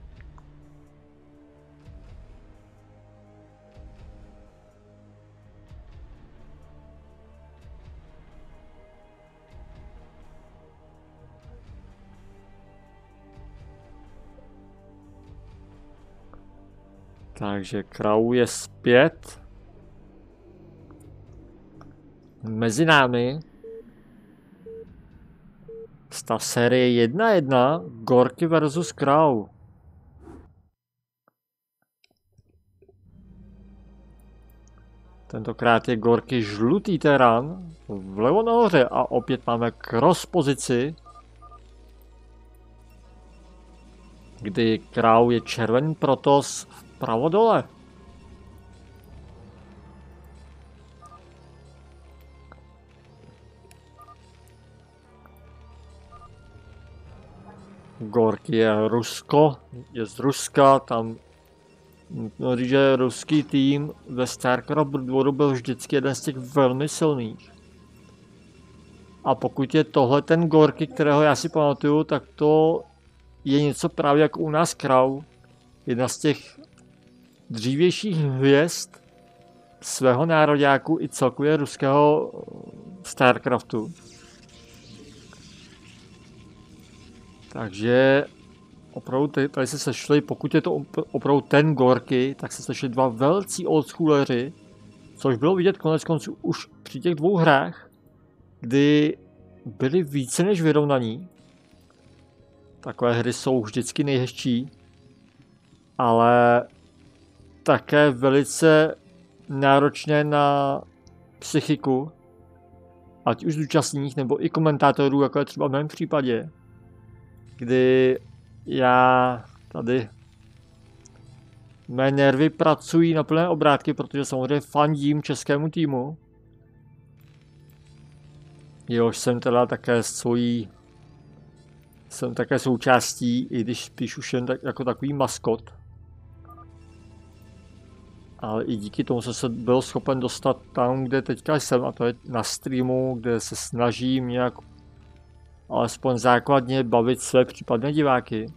Takže Crow je zpět. Mezi námi. Ta série 1-1. Gorky versus Crow. Tentokrát je Gorky žlutý terán. Vlevo nahoře a opět máme cross pozici. Kdy Crow je červený protos vpravo dole. Gorky je Rusko, je z Ruska, tam no, říct, že ruský tým ve StarCraft dvoru byl vždycky jeden z těch velmi silných. A pokud je tohle ten Gorky, kterého já si pamatuju, tak to je něco právě jako u nás Crow. Jedna z těch dřívějších hvězd svého nároďáku i celkově ruského StarCraftu. Takže opravdu tady se sešli, pokud je to opravdu ten Gorky, tak se sešli dva velcí oldschooleři, což bylo vidět konec konců už při těch dvou hrách, kdy byli více než vyrovnaní. Takové hry jsou vždycky nejhezčí, ale také velice náročné na psychiku, ať už zúčastník nebo i komentátorů, jako je třeba v mém případě, kdy já tady mé nervy pracují na plné obrátky, protože samozřejmě fandím českému týmu. Jehož jsem teda také jsem také součástí, i když spíš už jen jako takový maskot. Ale i díky tomu jsem se byl schopen dostat tam, kde teďka jsem, a to je na streamu, kde se snažím nějak alespoň základně bavit své případné diváky.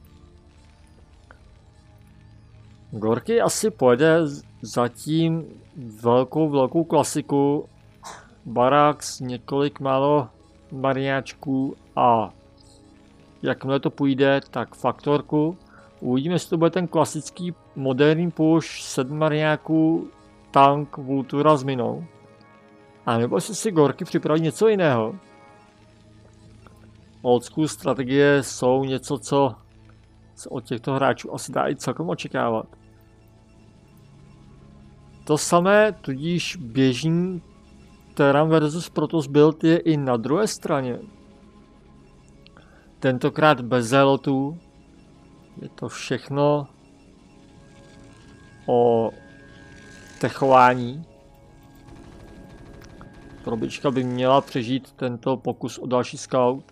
Gorky asi pojede zatím velkou klasiku, barák s několik málo mariáčků a jakmile to půjde, tak faktorku. Uvidíme, jestli to bude ten klasický moderní push 7 mariáků, tank, vultura s minou. A nebo jestli si Gorky připraví něco jiného. Old school strategie jsou něco, co se od těchto hráčů asi dá i celkem očekávat. To samé tudíž běžný Terran versus Protoss build je i na druhé straně. Tentokrát bez zelotů. Je to všechno o techování. Probička by měla přežít tento pokus o další scout.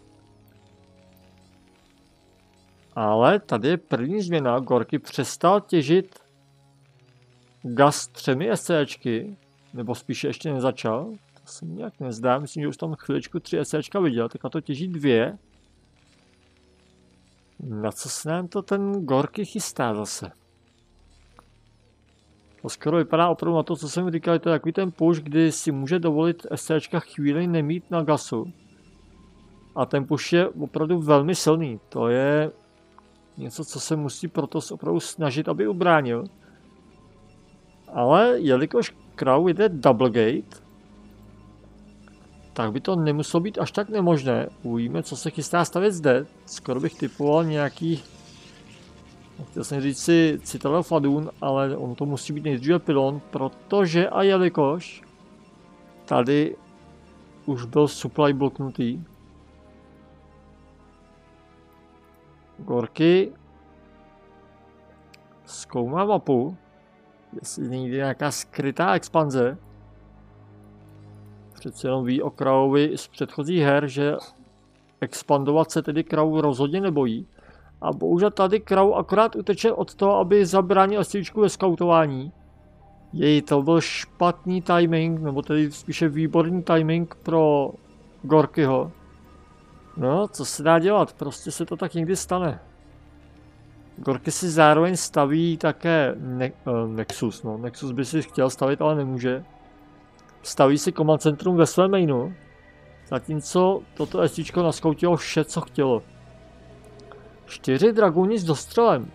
Ale tady je první změna. Gorky přestal těžit gas 3 SCčky, nebo spíše ještě nezačal. To se mi nějak nezdá, myslím, že už tam chviličku 3 SCčka viděl, tak a to těží 2. Na co se nám to ten Gorky chystá zase? To skoro vypadá opravdu na to, co jsem říkal, to je takový ten push, kdy si může dovolit SCčka chvíli nemít na gasu. A ten push je opravdu velmi silný. To je něco, co se musí proto opravdu snažit, aby ubránil. Ale jelikož Crow jde double gate, tak by to nemuselo být až tak nemožné. Uvidíme, co se chystá stavět zde. Skoro bych typoval nějaký, chtěl jsem říct si Citadel Fadun, ale on to musí být nejdříve pylon, protože a jelikož tady už byl supply bloknutý. Gorky zkoumá mapu, jestli někdy nějaká skrytá expanze. Přece jenom ví o Crowovi z předchozích her, že expandovat se tedy Crow rozhodně nebojí. A bohužel tady Crow akorát uteče od toho, aby zabránil SCčku ve skautování. Jej to byl špatný timing, nebo tedy spíše výborný timing pro Gorkyho. No, co se dá dělat, prostě se to tak někdy stane. Gorky si zároveň staví také Nexus, no. Nexus by si chtěl stavit, ale nemůže. Staví si command centrum ve svém mainu, zatímco toto SCčko naskoutilo vše, co chtělo. 4 dragoni s dostřelem.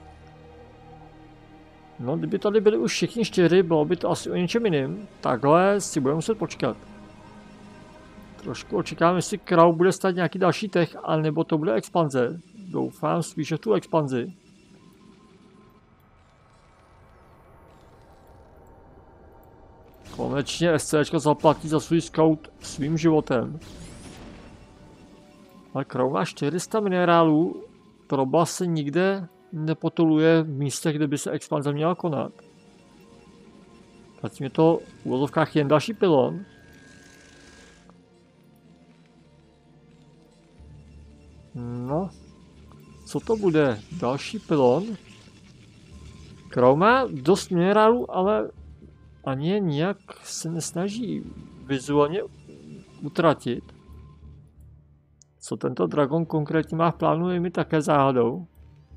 No, kdyby tady byli už všichni 4, bylo by to asi o něčem jiným. Takhle si budeme muset počkat. Trošku očekávám, jestli Crow bude stát nějaký další tech, anebo to bude expanze. Doufám spíše v tu expanzi. Konečně SCčko zaplatí za svůj scout svým životem. Ale Crow má 400 minerálů, proba se nikde nepotuluje v místech, kde by se expanze měla konat. Zatím je to v úvozovkách jen další pylon. No, co to bude? Další pylon? Crow má dost minerálů, ale ani je nijak se nesnaží vizuálně utratit. Co tento dragon konkrétně má v plánu, je mi také záhadou.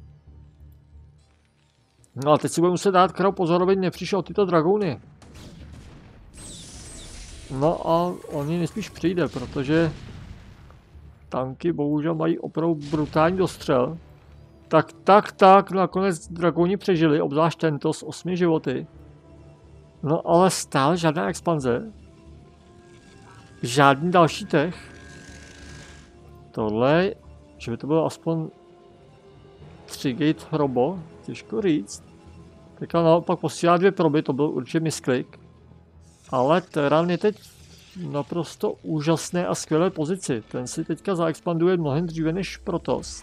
No a teď si budeme muset dát Crow pozor, aby nepřišel tyto dragony. No a on ji nejspíš přijde, protože tanky bohužel mají opravdu brutální dostřel. Tak, nakonec dragoni přežili, obzvlášť tento s 8 životy. No ale stále žádná expanze. Žádný další tech. Tohle, že by to bylo aspoň 3 gate robo, těžko říct. Teďka naopak posílá 2 proby, to byl určitě misklik. Ale Terran je teď naprosto úžasné a skvělé pozici. Ten si teďka zaexpanduje mnohem dříve než Protoss.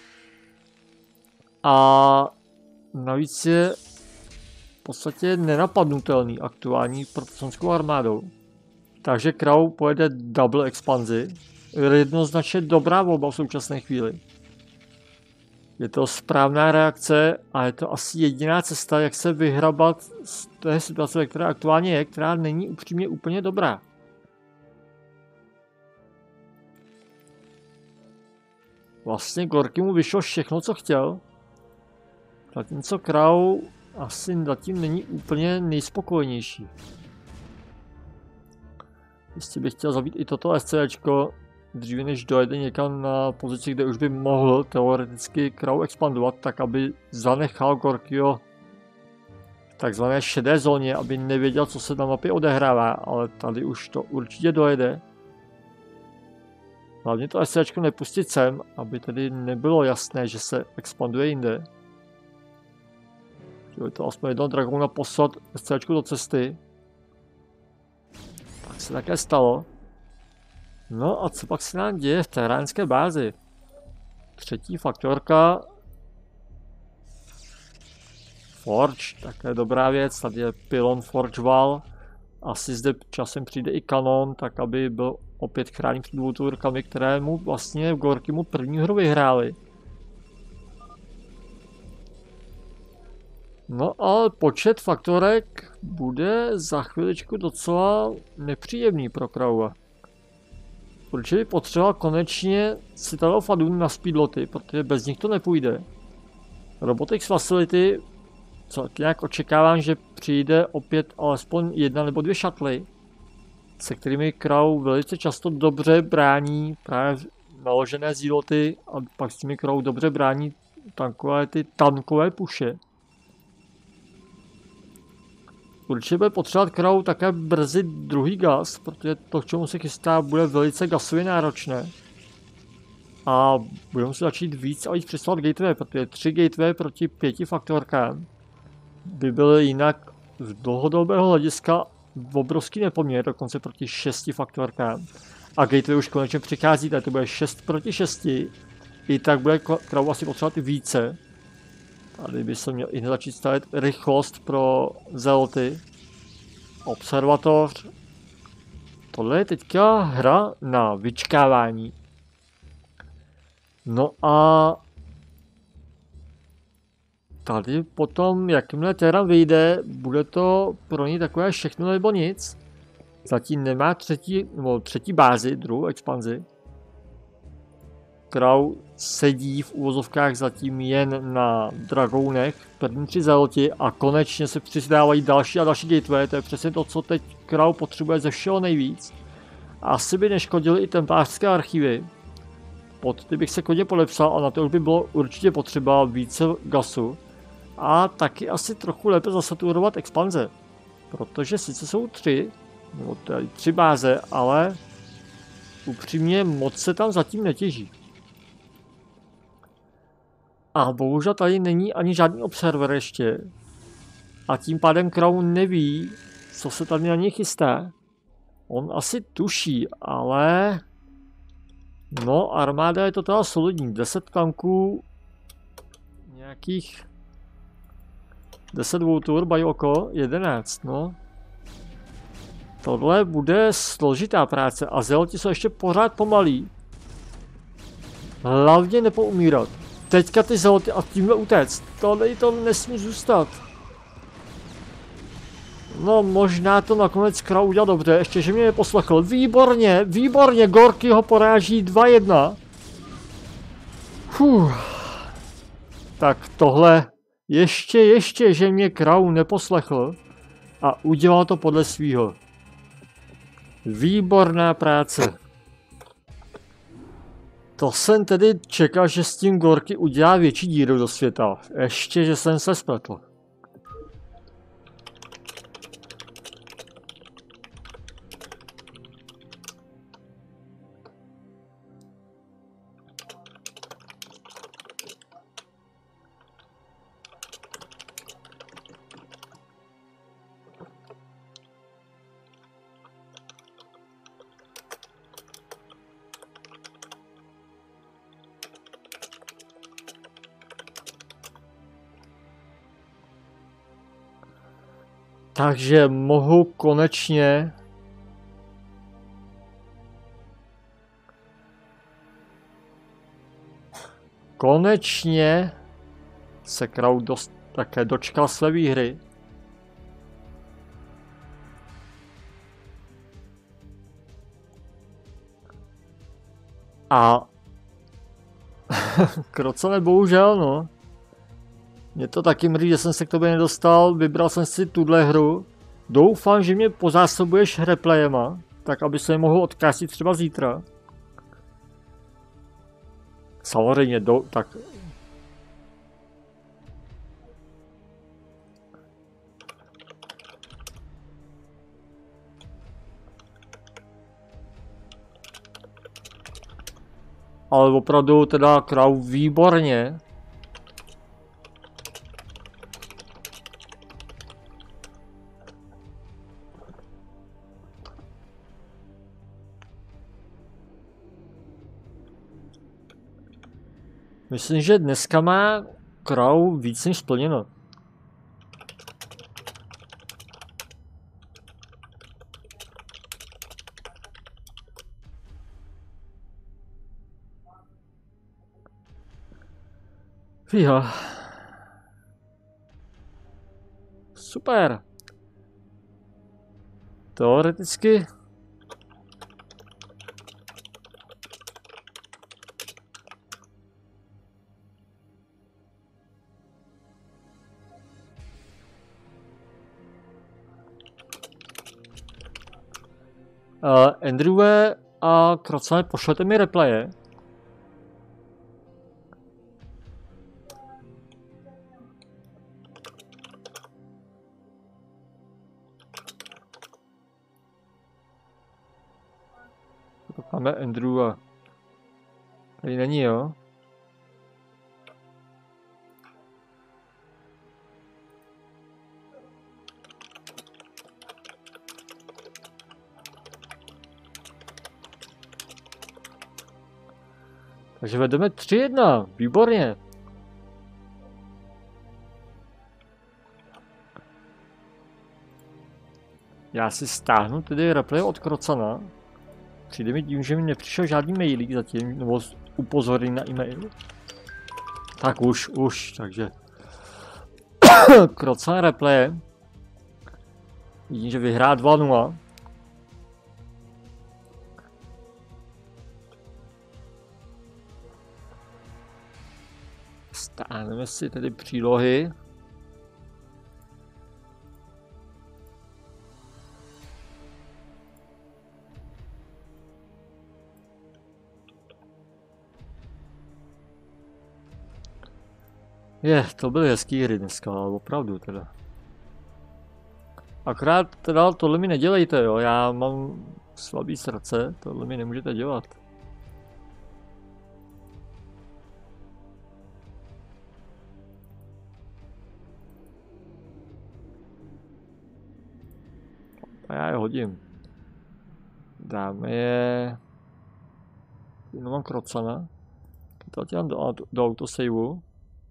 A navíc je v podstatě nenapadnutelný aktuální protosonskou armádou. Takže Crow pojede double expanzi. Jednoznačně dobrá volba v současné chvíli. Je to správná reakce a je to asi jediná cesta, jak se vyhrabat z té situace, která aktuálně je, která není upřímně úplně dobrá. Vlastně Gorky mu vyšlo všechno, co chtěl. Zatímco Crow asi zatím není úplně nejspokojenější. Jistě bych chtěl zabít i toto SCčko, dříve než dojede někam na pozici, kde už by mohl teoreticky Crow expandovat, tak aby zanechal Gorkyho v takzvané šedé zóně, aby nevěděl, co se na mapě odehrává, ale tady už to určitě dojede. Hlavně to SCčko nepustit sem, aby tedy nebylo jasné, že se expanduje jinde. Chtěli to aspoň jednoho dragona poslat SCčku do cesty. Tak se také stalo. No a co pak se nám děje v teheránské bázi? Třetí faktorka. Forge, také dobrá věc, tady je pylon Forge Wall. Asi zde časem přijde i kanon, tak aby byl opět chráněn před dvou turkami, které mu vlastně v Gorky mu první hru vyhráli. No ale počet faktorek bude za chviličku docela nepříjemný pro Crowa. Určitě by potřeboval konečně Citadel Fadun na speedloty, protože bez nich to nepůjde. Robotics Facility, co nějak očekávám, že přijde opět alespoň 1 nebo 2 šatly, se kterými Crow velice často dobře brání právě naložené zíloty a pak s těmi Crow dobře brání ty tankové puše. Určitě bude potřebovat Crow také brzy druhý gas, protože to, k čemu se chystá, bude velice gasově náročné. A budeme muset začít víc a víc přesovat gateway, protože 3 gateway proti 5 faktorkám by byly jinak z dlouhodobého hlediska obrovský nepoměr, dokonce proti 6 faktorkám. A gateway už konečně přichází, tady to bude 6 proti 6, i tak bude Crow asi potřebovat více. Tady by se měl i začít stavit rychlost pro zeloty. Observatoř. Tohle je teďka hra na vyčkávání. No a tady potom, jakmile Terran vyjde, bude to pro ní takové všechno nebo nic. Zatím nemá třetí bázi, druhou expanzi. Krau sedí v úvozovkách zatím jen na dragounech, první 3 zeloti a konečně se přidávají další a další gateway, to je přesně to, co teď Krau potřebuje ze všeho nejvíc. Asi by neškodily i templářské archivy, pod ty bych se klidně podepsal a na to už by bylo určitě potřeba více gasu a taky asi trochu lépe zasaturovat expanze, protože sice jsou 3, nebo tady 3 báze, ale upřímně moc se tam zatím netěží. A bohužel tady není ani žádný observer ještě. A tím pádem Crown neví, co se tady na něj chystá. On asi tuší, ale... No, armáda je to teda solidní. 10 tanků, nějakých 10 Vultur, bají oko, 11, no. Tohle bude složitá práce a zeloti jsou ještě pořád pomalí. Hlavně nepoumírat. Teďka ty zeloty a tímhle utéct. Tohle to nesmí zůstat. No možná to nakonec Krau udělal dobře, ještě že mě neposlechl. Výborně, výborně, Gorky ho poráží 2-1. Tak tohle, ještě, že mě Krau neposlechl a udělal to podle svýho. Výborná práce. To jsem tedy čekal, že s tím Gorky udělá větší díru do světa. Ještě, že jsem se spletl. Takže mohu konečně se Krau také dočkal své výhry. A Krocane bohužel, no. Mě to taky mrzí, že jsem se k tobě nedostal, vybral jsem si tuhle hru. Doufám, že mě pozásobuješ replayema, tak aby se je mohl odkázat třeba zítra. Samozřejmě, tak... Ale opravdu teda Krau výborně. Myslím, že dneska má Krau víc než splněno. Jo. Super. Teoreticky... Andrewe a Krocane, pošlete mi replaye. Máme Andrewa. Tady není, jo? Takže vedeme 3-1, výborně. Já si stáhnu tedy replay od Krocana. Přijde mi tím, že mi nepřišel žádný mailík zatím, nebo upozornění na e-mail. Tak už, takže. Krocan replay. Vidím, že vyhrá 2-0. Stáhneme si tedy přílohy. To byly hezký hry dneska, ale opravdu teda. Akorát teda tohle mi nedělejte, jo, já mám slabý srdce, tohle mi nemůžete dělat. A já je hodím. Dáme je... Jenom mám krocana. To dělám do autosaveu.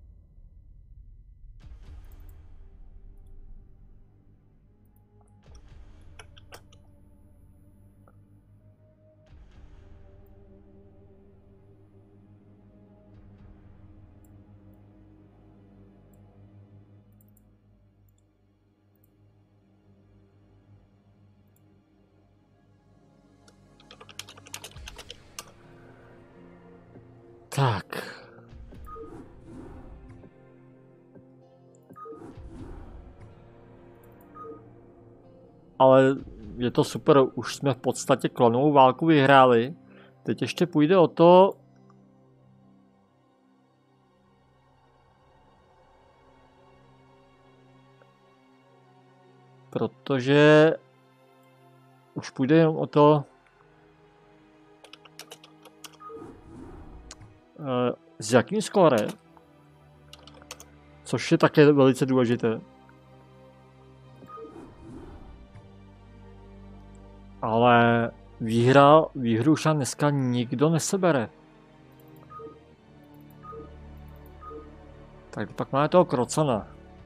Tak. Ale je to super, už jsme v podstatě klonovou válku vyhráli. Teď ještě půjde o to... Protože... Už půjde jenom o to... S jakým skóre? Což je také velice důležité. Ale výhru už dneska nikdo nesebere. Tak pak máme toho krocana.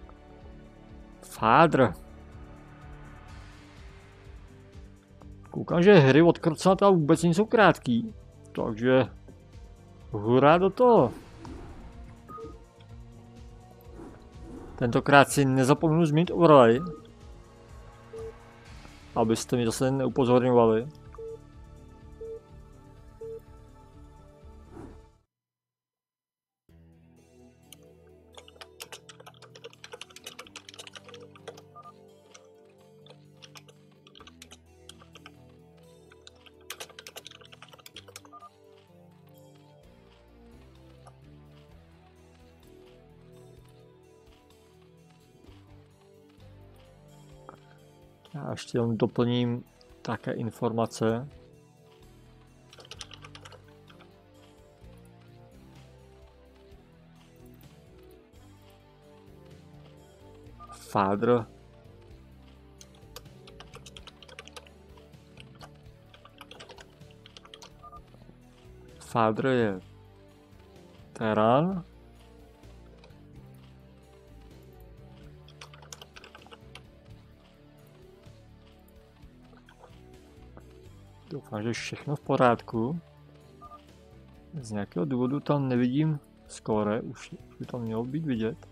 Fádr. Koukám, že hry od krocana teda vůbec nejsou krátký. Takže... Hurá do toho. Tentokrát si nezapomenu zmínit overlay. Abyste mi zase neupozorňovali. Já ještě jenom doplním také informace. Fádr. Fádr je terán. Doufám, že všechno v pořádku. Z nějakého důvodu tam nevidím skóre, už by to mělo být vidět.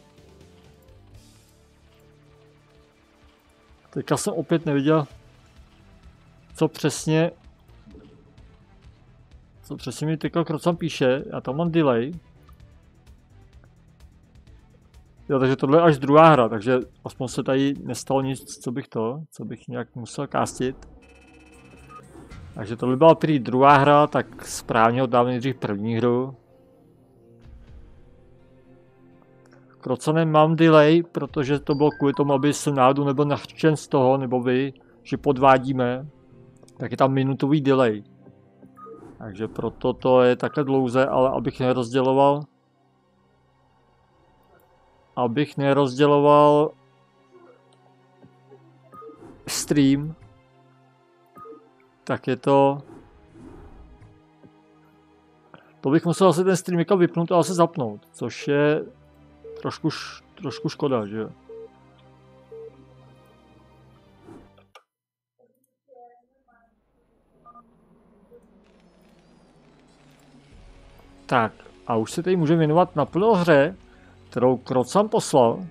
Teďka jsem opět neviděl, co přesně mi teďka krocan píše, já tam mám delay. Jo, takže tohle je až druhá hra, takže aspoň se tady nestalo nic, co bych nějak musel castit. Takže tohle byla prý druhá hra, tak správně oddáme nejdřív první hru. Krocanem mám delay, protože to bylo kvůli tomu, aby jsem náhodou nebyl nařčen z toho, nebo vy, že podvádíme. Tak je tam minutový delay. Takže proto to je takhle dlouze, ale abych nerozděloval stream, tak je to... To bych musel asi ten stream vypnout a asi zapnout, což je trošku škoda, že jo. Tak, a už se tady můžeme věnovat naplno hře, kterou Krocan poslal.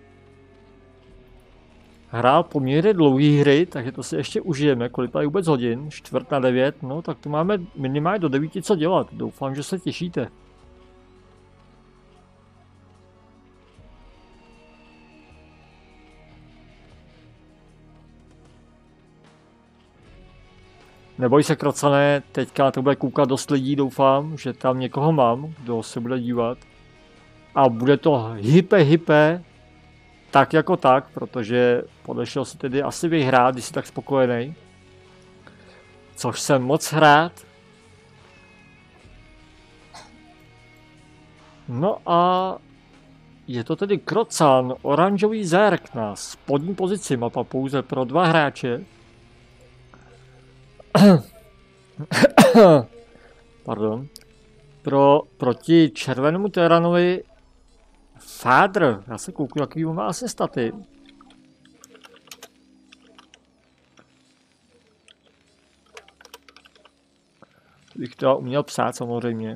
Hrál poměrně dlouhé hry, takže to si ještě užijeme, kolik tady vůbec hodin, 8:45, no tak tu máme minimálně do 9 co dělat, doufám, že se těšíte. Neboj se, krocané, teďka to bude koukat dost lidí, doufám, že tam někoho mám, kdo se bude dívat. A bude to hype, tak jako tak, protože podešel si tedy asi vyhrát, když jsi tak spokojený. Což jsem moc rád. No a je to tedy krocan, oranžový zerk na spodní pozici, mapa pouze pro 2 hráče. Pardon. Proti červenému teranovi Father. Já se kouknu, jaký má asi staty. Bych to uměl psát samozřejmě.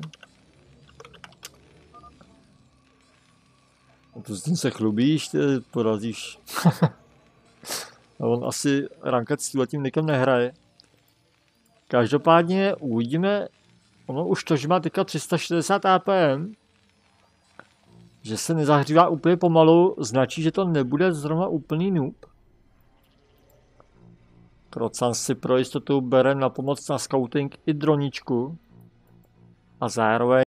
A to s tím se chlubíš, ty porazíš. A on asi ranked s tím nikem nehraje. Každopádně uvidíme, ono už to, že má teďka 360 APM, že se nezahřívá úplně pomalu, značí, že to nebude zrovna úplný noob. Krocan si pro jistotu bere na pomoc na scouting i droničku. A zároveň